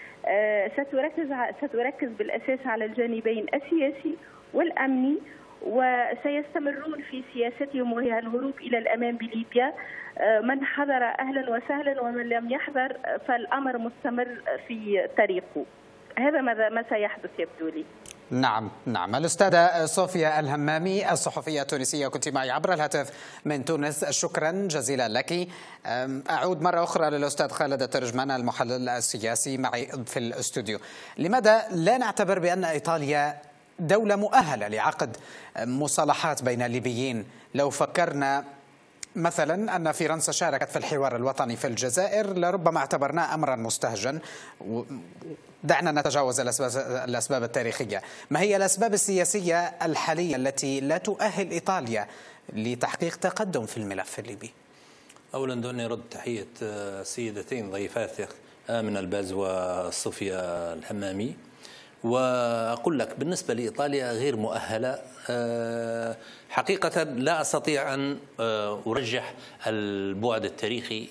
ستركز بالأساس على الجانبين السياسي والأمني، وسيستمرون في سياستهم وهي الهروب إلى الأمام بليبيا. من حضر أهلا وسهلا، ومن لم يحضر فالأمر مستمر في طريقه. هذا ما سيحدث يبدو لي. نعم. الأستاذة صوفيا الهمامي الصحفية التونسية، كنت معي عبر الهاتف من تونس، شكرا جزيلا لك. أعود مرة أخرى للأستاذ خالد الترجمان المحلل السياسي معي في الاستوديو. لماذا لا نعتبر بأن إيطاليا دولة مؤهلة لعقد مصالحات بين الليبيين؟ لو فكرنا مثلا أن فرنسا شاركت في الحوار الوطني في الجزائر لربما اعتبرناه أمرا مستهجن. دعنا نتجاوز الأسباب التاريخية. ما هي الأسباب السياسية الحالية التي لا تؤهل إيطاليا لتحقيق تقدم في الملف الليبي؟ أولا دعني أرد تحية السيدتين ضيفاتك آمنة الباز وصوفيا الحمامي، وأقول لك بالنسبة لإيطاليا غير مؤهلة حقيقة. لا أستطيع أن أرجح البعد التاريخي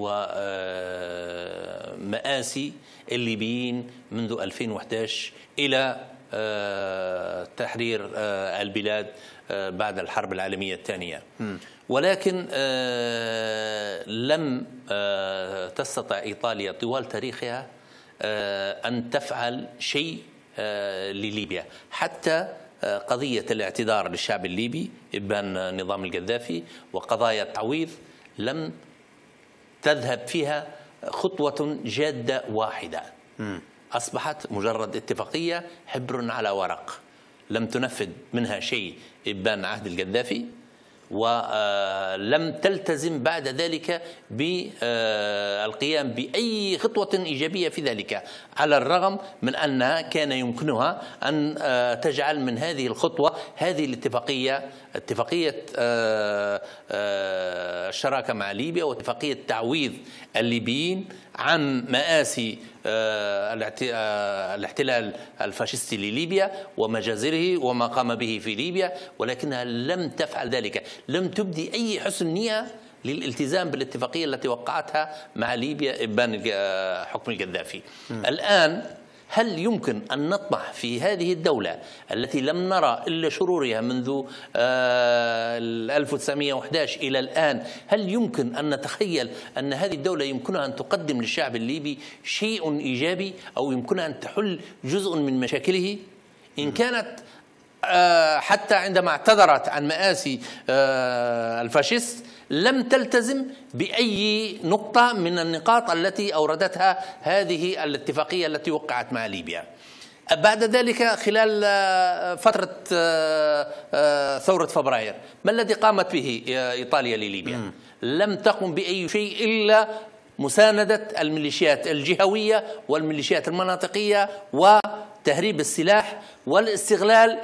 ومآسي الليبيين منذ 2011 إلى تحرير البلاد بعد الحرب العالمية الثانية، ولكن لم تستطع إيطاليا طوال تاريخها أن تفعل شيء لليبيا. حتى قضية الاعتذار للشعب الليبي إبان نظام القذافي وقضايا التعويض لم تذهب فيها خطوة جادة واحدة، أصبحت مجرد اتفاقية حبر على ورق لم تنفذ منها شيء إبان عهد القذافي، ولم تلتزم بعد ذلك بالقيام بأي خطوة إيجابية في ذلك، على الرغم من أنها كان يمكنها أن تجعل من هذه الخطوة هذه الاتفاقية، اتفاقية الشراكة مع ليبيا واتفاقية تعويض الليبيين عن مآسي الاحتلال الفاشستي لليبيا ومجازره وما قام به في ليبيا، ولكنها لم تفعل ذلك، لم تبدي أي حسن نية للالتزام بالاتفاقية التي وقعتها مع ليبيا إبان حكم القذافي. الآن هل يمكن أن نطمح في هذه الدولة التي لم نرى إلا شرورها منذ 1911 إلى الآن، هل يمكن أن نتخيل أن هذه الدولة يمكنها أن تقدم للشعب الليبي شيء إيجابي أو يمكنها أن تحل جزء من مشاكله؟ إن كانت حتى عندما اعتذرت عن مآسي الفاشيست لم تلتزم بأي نقطة من النقاط التي أوردتها هذه الاتفاقية التي وقعت مع ليبيا. بعد ذلك خلال فترة ثورة فبراير ما الذي قامت به إيطاليا لليبيا؟ لم تقم بأي شيء إلا مساندة الميليشيات الجهوية والميليشيات المناطقية وتهريب السلاح والاستغلال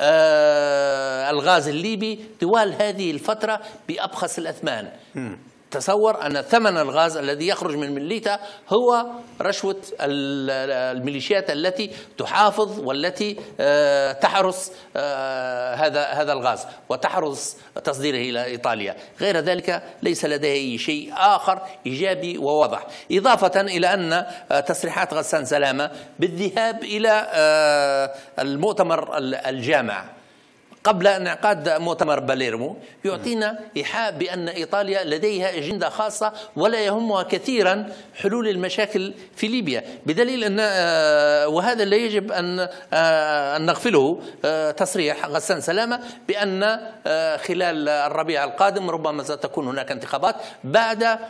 الغاز الليبي طوال هذه الفترة بأبخس الأثمان. تصور أن ثمن الغاز الذي يخرج من مليتا هو رشوة الميليشيات التي تحافظ والتي تحرس هذا الغاز وتحرس تصديره إلى إيطاليا. غير ذلك ليس لديه أي شيء آخر إيجابي وواضح، إضافة إلى أن تصريحات غسان سلامة بالذهاب إلى المؤتمر الجامع قبل انعقاد مؤتمر باليرمو يعطينا إيحاء بأن إيطاليا لديها أجندة خاصة ولا يهمها كثيرا حلول المشاكل في ليبيا، بدليل أن وهذا لا يجب أن نغفله تصريح غسان سلامة بأن خلال الربيع القادم ربما ستكون هناك انتخابات بعد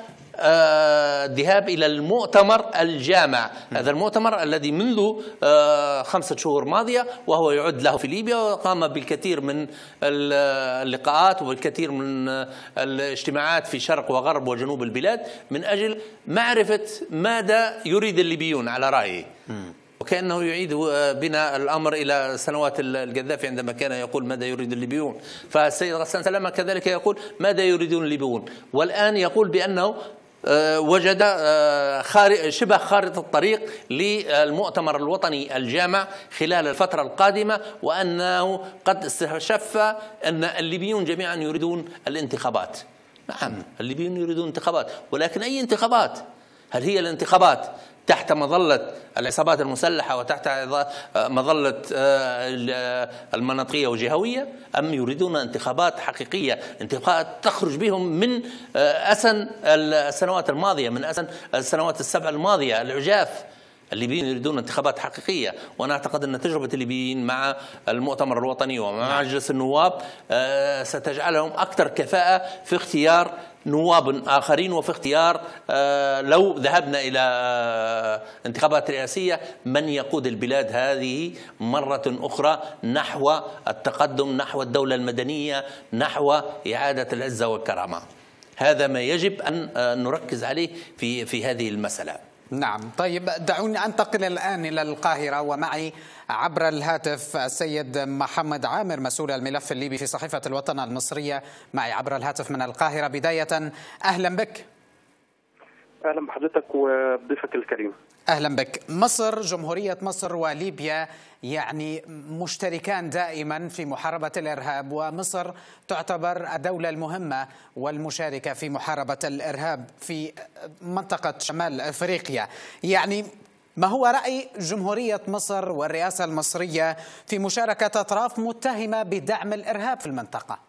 الذهاب إلى المؤتمر الجامع. هذا المؤتمر الذي منذ 5 شهور ماضية وهو يعد له في ليبيا، وقام بالكثير من اللقاءات والكثير من الاجتماعات في شرق وغرب وجنوب البلاد من أجل معرفة ماذا يريد الليبيون على رأيه. وكأنه يعيد بنا الأمر إلى سنوات القذافي عندما كان يقول ماذا يريد الليبيون، فالسيد غسان سلامة كذلك يقول ماذا يريدون الليبيون، والآن يقول بأنه وجد شبه خارطة الطريق للمؤتمر الوطني الجامع خلال الفترة القادمة، وأنه قد استشف أن الليبيون جميعا يريدون الانتخابات. نعم الليبيون يريدون انتخابات، ولكن أي انتخابات؟ هل هي الانتخابات تحت مظلة العصابات المسلحة وتحت مظلة المناطقية والجهوية، أم يريدون انتخابات حقيقية، انتخابات تخرج بهم من أسن السنوات الماضية، من أسن السنوات السبع الماضية العجاف؟ الليبيين يريدون انتخابات حقيقية، وأنا أعتقد أن تجربة الليبيين مع المؤتمر الوطني ومع مجلس النواب ستجعلهم أكثر كفاءة في اختيار نواب آخرين وفي اختيار لو ذهبنا إلى انتخابات رئاسية من يقود البلاد هذه مرة أخرى نحو التقدم، نحو الدولة المدنية، نحو إعادة العزة والكرامة. هذا ما يجب أن نركز عليه في هذه المسألة. نعم. طيب دعوني أنتقل الآن إلى القاهرة، ومعي عبر الهاتف السيد محمد عامر مسؤول الملف الليبي في صحيفة الوطن المصرية، معي عبر الهاتف من القاهرة. بداية أهلا بك. أهلا بحضرتك وبضيفك الكريم. أهلا بك. مصر، جمهورية مصر وليبيا يعني مشتركان دائما في محاربة الإرهاب، ومصر تعتبر الدولة المهمة والمشاركة في محاربة الإرهاب في منطقة شمال أفريقيا. يعني ما هو رأي جمهورية مصر والرئاسة المصرية في مشاركة أطراف متهمة بدعم الإرهاب في المنطقة؟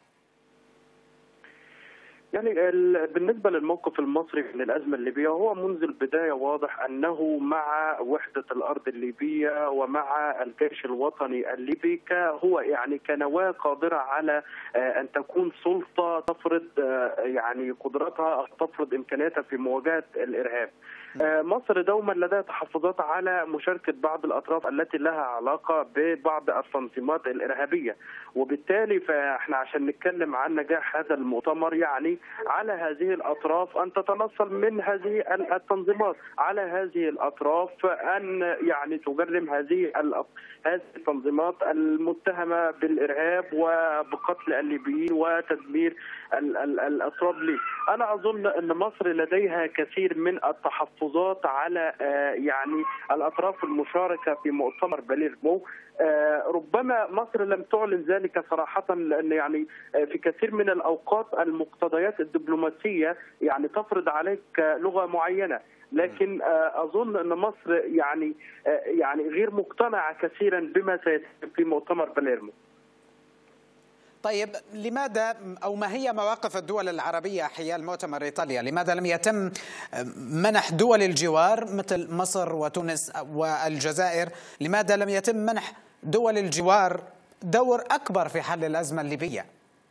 يعني بالنسبة للموقف المصري من الأزمة الليبية، هو منذ البداية واضح أنه مع وحدة الأرض الليبية ومع الجيش الوطني الليبي هو يعني كنواة قادرة على أن تكون سلطة تفرض يعني قدرتها أو تفرض إمكانياتها في مواجهة الإرهاب. مصر دوما لديها تحفظات على مشاركة بعض الأطراف التي لها علاقة ببعض التنظيمات الإرهابية، وبالتالي فإحنا عشان نتكلم عن نجاح هذا المؤتمر يعني على هذه الأطراف أن تتنصل من هذه التنظيمات، على هذه الأطراف أن يعني تجرم هذه التنظيمات المتهمة بالإرهاب وبقتل الليبيين وتدمير الأطراف ليه. أنا أظن أن مصر لديها كثير من التحفظات على يعني الأطراف المشاركة في مؤتمر باليرمو. ربما مصر لم تعلن ذلك صراحة، لأن يعني في كثير من الأوقات المقتضيات الدبلوماسية يعني تفرض عليك لغة معينة، لكن أظن أن مصر يعني غير مقتنعة كثيرا بما سيتم في مؤتمر باليرمو. طيب لماذا أو ما هي مواقف الدول العربية حيال مؤتمر إيطاليا؟ لماذا لم يتم منح دول الجوار مثل مصر وتونس والجزائر، لماذا لم يتم منح دول الجوار دور أكبر في حل الأزمة الليبية؟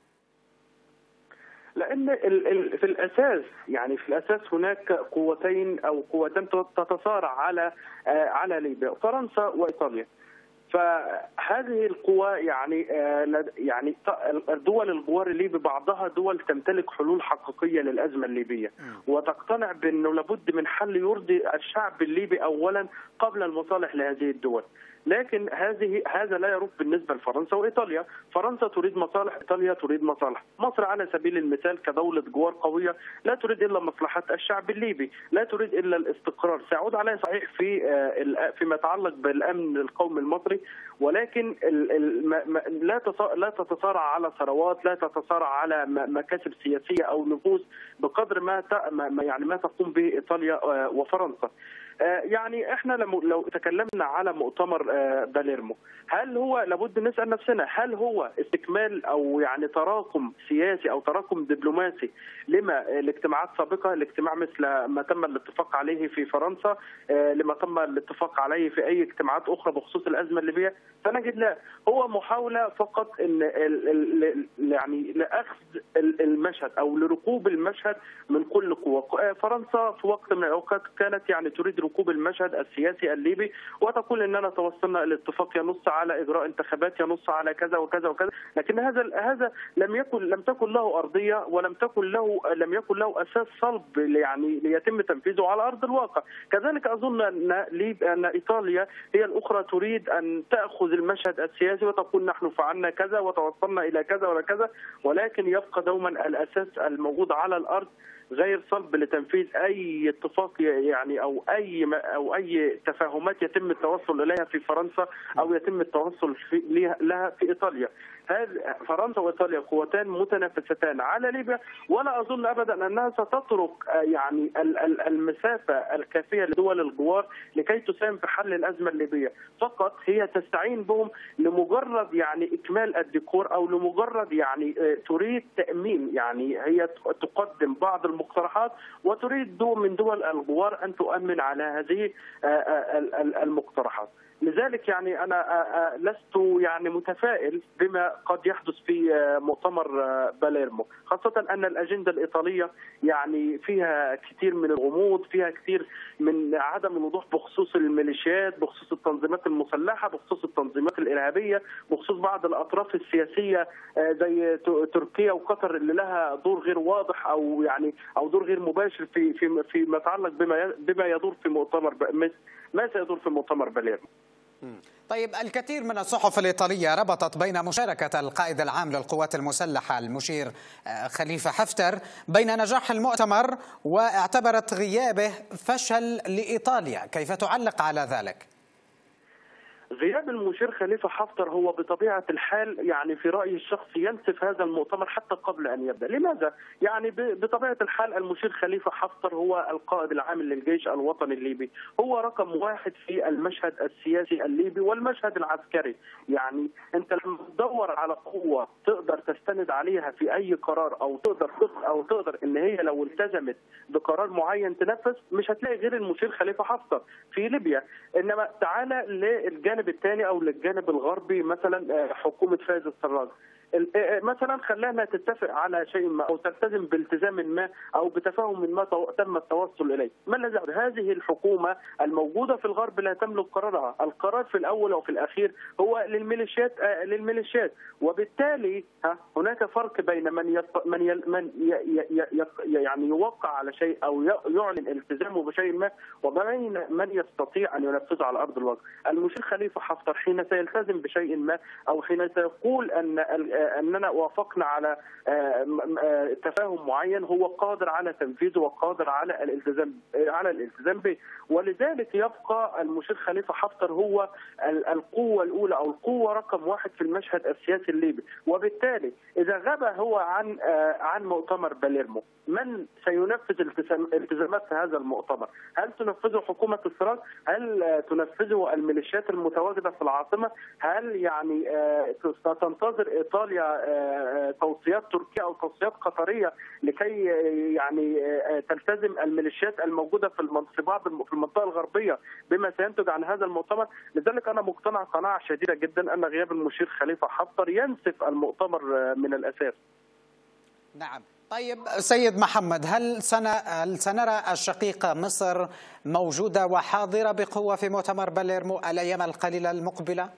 لأن في الأساس هناك قوتين أو قوتين تتصارع على ليبيا، فرنسا وإيطاليا. فهذه القوى يعني دول الجوار الليبي بعضها دول تمتلك حلول حقيقيه للازمه الليبيه، وتقتنع بانه لابد من حل يرضي الشعب الليبي اولا قبل المصالح لهذه الدول. لكن هذا لا يروق بالنسبه لفرنسا وايطاليا. فرنسا تريد مصالح، ايطاليا تريد مصالح. مصر على سبيل المثال كدوله جوار قويه لا تريد الا مصلحه الشعب الليبي، لا تريد الا الاستقرار. سيعود عليها صحيح فيما يتعلق بالامن القومي المصري، ولكن لا تتصارع على ثروات، لا تتصارع على مكاسب سياسيه او نفوذ بقدر ما تقوم به ايطاليا وفرنسا. يعني احنا لو تكلمنا على مؤتمر باليرمو، هل هو لابد نسأل نفسنا هل هو استكمال او يعني تراكم سياسي او تراكم دبلوماسي لما الاجتماعات السابقه، الاجتماع مثل ما تم الاتفاق عليه في فرنسا، لما تم الاتفاق عليه في اي اجتماعات اخرى بخصوص الازمه الليبيه؟ فنجد لا، هو محاوله فقط ان يعني لاخذ المشهد او لركوب المشهد من كل قوه. فرنسا في وقت من الاوقات كانت يعني تريد ركوب المشهد السياسي الليبي وتقول اننا توصلنا الى اتفاق ينص على اجراء انتخابات، ينص على كذا وكذا وكذا، لكن هذا لم تكن له ارضيه ولم يكن له اساس صلب يعني ليتم تنفيذه على ارض الواقع. كذلك اظن ان ايطاليا هي الاخرى تريد ان تاخذ المشهد السياسي وتقول نحن فعلنا كذا وتوصلنا الى كذا وكذا، ولكن يبقى دوما الاساس الموجود على الارض غير صلب لتنفيذ اي اتفاق يعني او اي تفاهمات يتم التوصل اليها في فرنسا او يتم التوصل لها في ايطاليا. فرنسا وايطاليا قوتان متنافستان على ليبيا، ولا اظن ابدا انها ستترك يعني المسافه الكافيه لدول الجوار لكي تساهم في حل الازمه الليبيه، فقط هي تستعين بهم لمجرد يعني اكمال الديكور او لمجرد يعني تريد تامين، يعني هي تقدم بعض المقترحات وتريد من دول الجوار أن تؤمن على هذه المقترحات. لذلك يعني أنا لست يعني متفائل بما قد يحدث في مؤتمر باليرمو، خاصة أن الأجندة الإيطالية يعني فيها كثير من الغموض، فيها كثير من عدم الوضوح بخصوص الميليشيات، بخصوص التنظيمات المسلحة، بخصوص التنظيمات الإرهابية، بخصوص بعض الأطراف السياسية زي تركيا وقطر اللي لها دور غير واضح أو دور غير مباشر فيما يتعلق بما يدور في مؤتمر ما سيدور في مؤتمر باليرمو. طيب، الكثير من الصحف الإيطالية ربطت بين مشاركة القائد العام للقوات المسلحة المشير خليفة حفتر بين نجاح المؤتمر، واعتبرت غيابه فشل لإيطاليا. كيف تعلق على ذلك؟ غياب المشير خليفة حفتر هو بطبيعة الحال يعني في رأيي الشخصي ينسف هذا المؤتمر حتى قبل أن يبدأ. لماذا؟ يعني بطبيعة الحال المشير خليفة حفتر هو القائد العام للجيش الوطني الليبي، هو رقم واحد في المشهد السياسي الليبي والمشهد العسكري. يعني أنت لما تدور على قوة تقدر تستند عليها في أي قرار أو تقدر إن هي لو التزمت بقرار معين تنفذ، مش هتلاقي غير المشير خليفة حفتر في ليبيا. إنما تعالى للجانب الثاني او للجانب الغربي، مثلا حكومه فايز السراج مثلا خلانا تتفق على شيء ما او تلتزم بالتزام ما او بتفاهم ما تم التوصل اليه. ما الذي هذه الحكومه الموجوده في الغرب لا تملك قرارها، القرار في الاول وفي الاخير هو للميليشيات، وبالتالي هناك فرق بين من يعني يوقع على شيء او يعلن التزامه بشيء ما وبين من يستطيع ان ينفذه على ارض الواقع. المشير خليفة حفتر حين سيلتزم بشيء ما او حين سيقول اننا وافقنا على تفاهم معين هو قادر على تنفيذه وقادر على الالتزام به، ولذلك يبقى المشير خليفة حفتر هو القوة الأولى أو القوة رقم واحد في المشهد السياسي الليبي. وبالتالي إذا غاب هو عن مؤتمر باليرمو، من سينفذ التزامات هذا المؤتمر؟ هل تنفذه حكومة السراج؟ هل تنفذه الميليشيات المتواجدة في العاصمة؟ هل يعني ستنتظر إيطاليا توصيات تركية أو توصيات قطرية لكي يعني تلتزم الميليشيات الموجودة في المنطقة الغربية بما سينتج عن هذا المؤتمر؟ لذلك أنا مقتنع قناعة شديدة جدا أن غياب المشير خليفة حفتر ينسف المؤتمر من الأساس. نعم. طيب سيد محمد، هل سنرى الشقيقة مصر موجودة وحاضرة بقوة في مؤتمر باليرمو الأيام القليلة المقبلة؟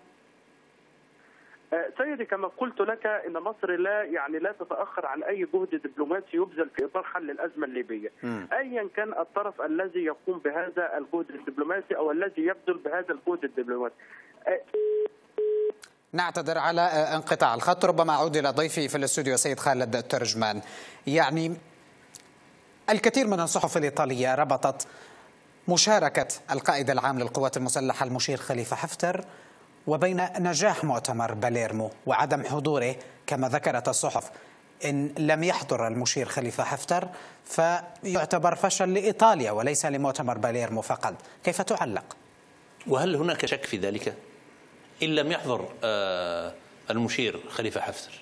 سيدي، كما قلت لك ان مصر لا تتاخر عن اي جهد دبلوماسي يبذل في اطار حل الازمه الليبيه، ايا كان الطرف الذي يقوم بهذا الجهد الدبلوماسي او الذي يبذل بهذا الجهد الدبلوماسي. نعتذر على انقطاع الخط، ربما أعود إلى ضيفي في الاستوديو سيد خالد الترجمان. يعني الكثير من الصحف الإيطالية ربطت مشاركة القائد العام للقوات المسلحة المشير خليفة حفتر وبين نجاح مؤتمر باليرمو وعدم حضوره، كما ذكرت الصحف إن لم يحضر المشير خليفة حفتر فيعتبر فشل لإيطاليا وليس لمؤتمر باليرمو فقط. كيف تعلق؟ وهل هناك شك في ذلك؟ إن لم يحضر المشير خليفة حفتر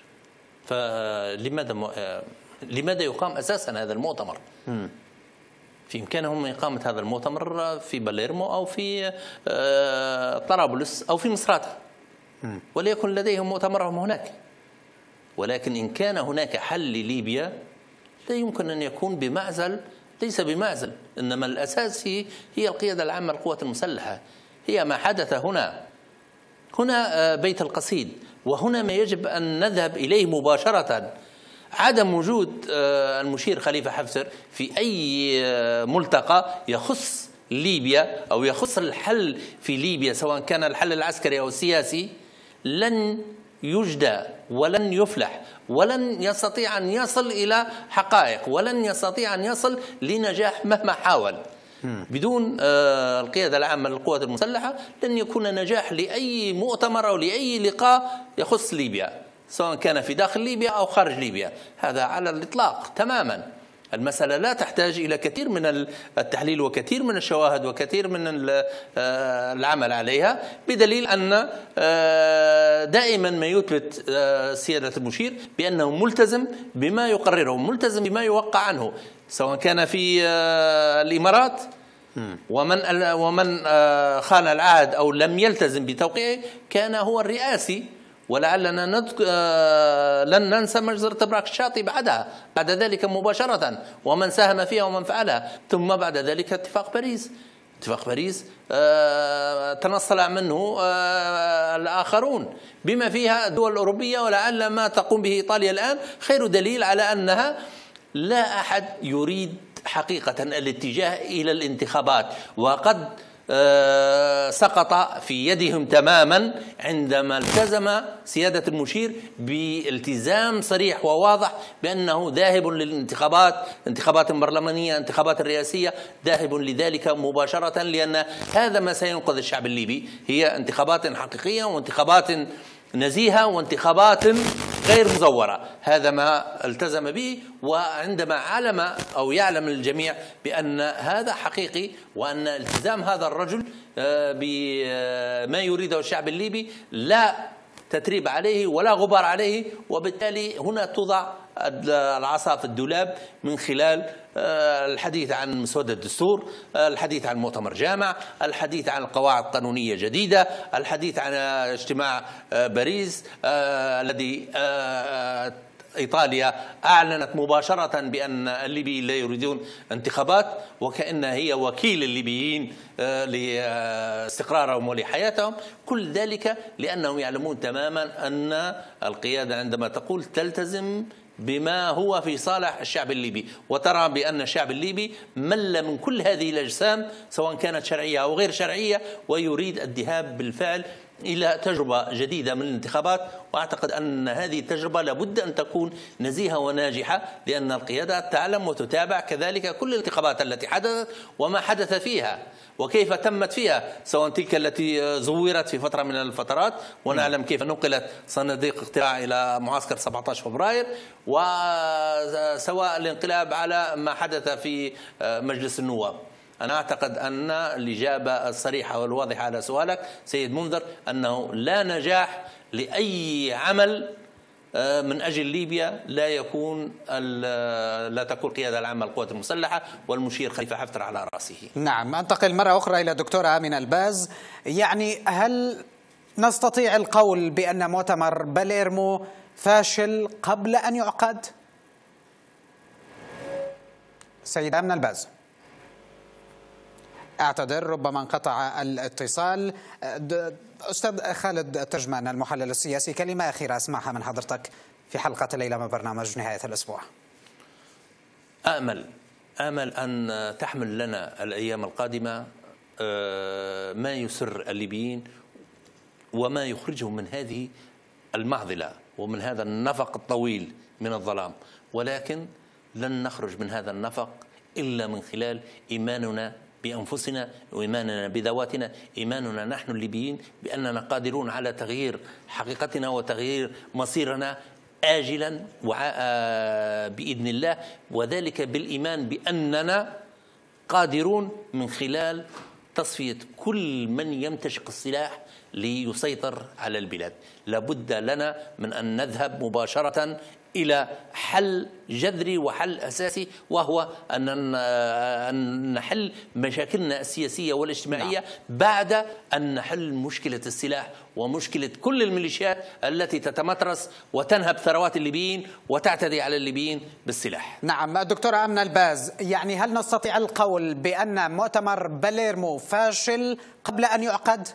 لماذا يقام أساسا هذا المؤتمر؟ في إمكانهم إقامة هذا المؤتمر في باليرمو أو في طرابلس أو في مصراتة، وليكن لديهم مؤتمرهم هناك. ولكن إن كان هناك حل لليبيا لا يمكن أن يكون بمعزل، ليس بمعزل، إنما الأساس هي القيادة العامة للقوات المسلحة، هي ما حدث هنا بيت القصيد، وهنا ما يجب أن نذهب إليه مباشرة. عدم وجود المشير خليفة حفتر في أي ملتقى يخص ليبيا أو يخص الحل في ليبيا، سواء كان الحل العسكري أو السياسي، لن يجدى ولن يفلح ولن يستطيع أن يصل إلى حقائق ولن يستطيع أن يصل لنجاح مهما حاول. بدون القيادة العامة للقوات المسلحة لن يكون نجاح لأي مؤتمر أو لأي لقاء يخص ليبيا، سواء كان في داخل ليبيا أو خارج ليبيا. هذا على الإطلاق تماما. المسألة لا تحتاج إلى كثير من التحليل وكثير من الشواهد وكثير من العمل عليها، بدليل أن دائما ما يثبت سيادة المشير بأنه ملتزم بما يقرره، ملتزم بما يوقع عنه. سواء كان في الإمارات، ومن خان العهد أو لم يلتزم بتوقيعه كان هو الرئاسي. ولعلنا لن ننسى مجزرة تبراك الشاطئ بعد ذلك مباشرة، ومن ساهم فيها ومن فعلها. ثم بعد ذلك اتفاق باريس تنصل منه الآخرون بما فيها الدول الأوروبية، ولعل ما تقوم به إيطاليا الآن خير دليل على أنها لا أحد يريد حقيقة الاتجاه إلى الانتخابات، وقد سقط في يدهم تماما عندما التزم سيادة المشير بالتزام صريح وواضح بأنه ذاهب للانتخابات، انتخابات برلمانية، انتخابات الرئاسية، ذاهب لذلك مباشرة، لأن هذا ما سينقذ الشعب الليبي، هي انتخابات حقيقية وانتخابات نزيهة وانتخابات غير مزورة. هذا ما التزم به، وعندما يعلم الجميع بأن هذا حقيقي، وأن التزام هذا الرجل بما يريده الشعب الليبي لا تتريب عليه ولا غبار عليه، وبالتالي هنا توضع العصا في الدولاب من خلال الحديث عن مسودة الدستور، الحديث عن مؤتمر جامع، الحديث عن قواعد قانونية جديدة، الحديث عن اجتماع باريس الذي إيطاليا أعلنت مباشرة بأن الليبيين لا يريدون انتخابات، وكأنها هي وكيل الليبيين لاستقرارهم ولحياتهم. كل ذلك لأنهم يعلمون تماما أن القيادة عندما تقول تلتزم بما هو في صالح الشعب الليبي، وترى بأن الشعب الليبي مل من كل هذه الأجسام سواء كانت شرعية أو غير شرعية، ويريد الذهاب بالفعل إلى تجربة جديدة من الانتخابات. وأعتقد أن هذه التجربة لابد أن تكون نزيهة وناجحة، لأن القيادة تعلم وتتابع كذلك كل الانتخابات التي حدثت وما حدث فيها وكيف تمت فيها، سواء تلك التي زورت في فترة من الفترات، ونعلم كيف نقلت صناديق اقتراع إلى معسكر 17 فبراير، وسواء الانقلاب على ما حدث في مجلس النواب. أنا أعتقد أن الإجابة الصريحة والواضحة على سؤالك سيد منذر أنه لا نجاح لأي عمل من أجل ليبيا لا تكون قيادة العامة للقوات المسلحة والمشير خليفة حفتر على رأسه. نعم، أنتقل مرة أخرى إلى الدكتورة آمنة الباز. يعني هل نستطيع القول بأن مؤتمر باليرمو فاشل قبل أن يعقد؟ سيدة آمنة الباز، أعتذر ربما انقطع الاتصال. أستاذ خالد ترجمان المحلل السياسي، كلمة أخيرة أسمعها من حضرتك في حلقة الليلة من برنامج نهاية الأسبوع. آمل أن تحمل لنا الأيام القادمة ما يسر الليبيين وما يخرجهم من هذه المعضلة ومن هذا النفق الطويل من الظلام، ولكن لن نخرج من هذا النفق إلا من خلال إيماننا بأنفسنا وإيماننا بذواتنا، إيماننا نحن الليبيين بأننا قادرون على تغيير حقيقتنا وتغيير مصيرنا آجلا بإذن الله، وذلك بالإيمان بأننا قادرون من خلال تصفية كل من يمتشق السلاح ليسيطر على البلاد. لابد لنا من أن نذهب مباشرة إلى حل جذري وحل أساسي، وهو أن نحل مشاكلنا السياسية والاجتماعية بعد أن نحل مشكلة السلاح ومشكلة كل الميليشيات التي تتمترس وتنهب ثروات الليبيين وتعتدي على الليبيين بالسلاح. نعم دكتورة آمنة الباز، يعني هل نستطيع القول بأن مؤتمر باليرمو فاشل قبل أن يعقد؟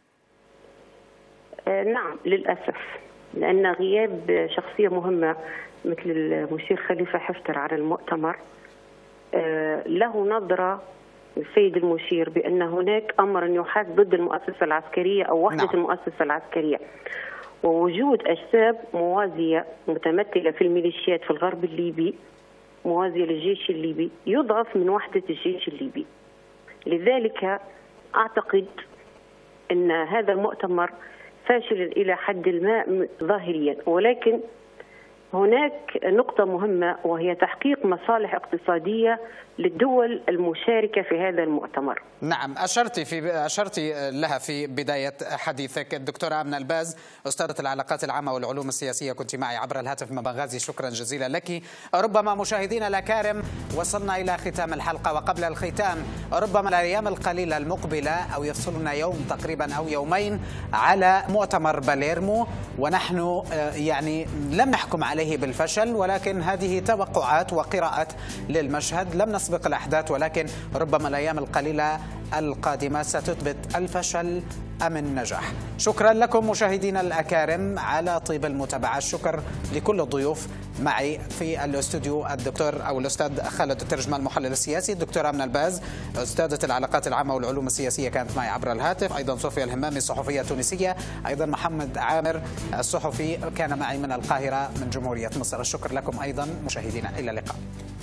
نعم للأسف، لأن غياب شخصية مهمة مثل المشير خليفة حفتر على المؤتمر له نظرة السيد المشير بأن هناك أمر يحاك ضد المؤسسة العسكرية أو وحدة المؤسسة العسكرية، ووجود أجسام موازية متمثلة في الميليشيات في الغرب الليبي موازية للجيش الليبي يضعف من وحدة الجيش الليبي. لذلك أعتقد أن هذا المؤتمر فاشل إلى حد ما ظاهريا، ولكن هناك نقطة مهمة وهي تحقيق مصالح اقتصادية للدول المشاركة في هذا المؤتمر. نعم، أشرت لها في بداية حديثك. الدكتورة آمنة الباز، أستاذة العلاقات العامة والعلوم السياسية، كنت معي عبر الهاتف من بنغازي، شكرا جزيلا لك. ربما مشاهدينا الأكارم وصلنا إلى ختام الحلقة، وقبل الختام ربما الأيام القليلة المقبلة أو يفصلنا يوم تقريبا أو يومين على مؤتمر باليرمو، ونحن يعني لم نحكم عليه بالفشل، ولكن هذه توقعات وقراءات للمشهد، لم نسبق الأحداث، ولكن ربما الأيام القليلة القادمة ستثبت الفشل أم النجاح. شكرا لكم مشاهدينا الأكارم على طيب المتابعة. الشكر لكل الضيوف معي في الاستوديو، الدكتور أو الأستاذ خالد الترجمان المحلل السياسي، الدكتورة آمنة الباز أستاذة العلاقات العامة والعلوم السياسية كانت معي عبر الهاتف، أيضا صوفيا الهمامي الصحفية التونسية، أيضا محمد عامر الصحفي كان معي من القاهرة من جمهورية مصر. الشكر لكم أيضا مشاهدينا، إلى اللقاء.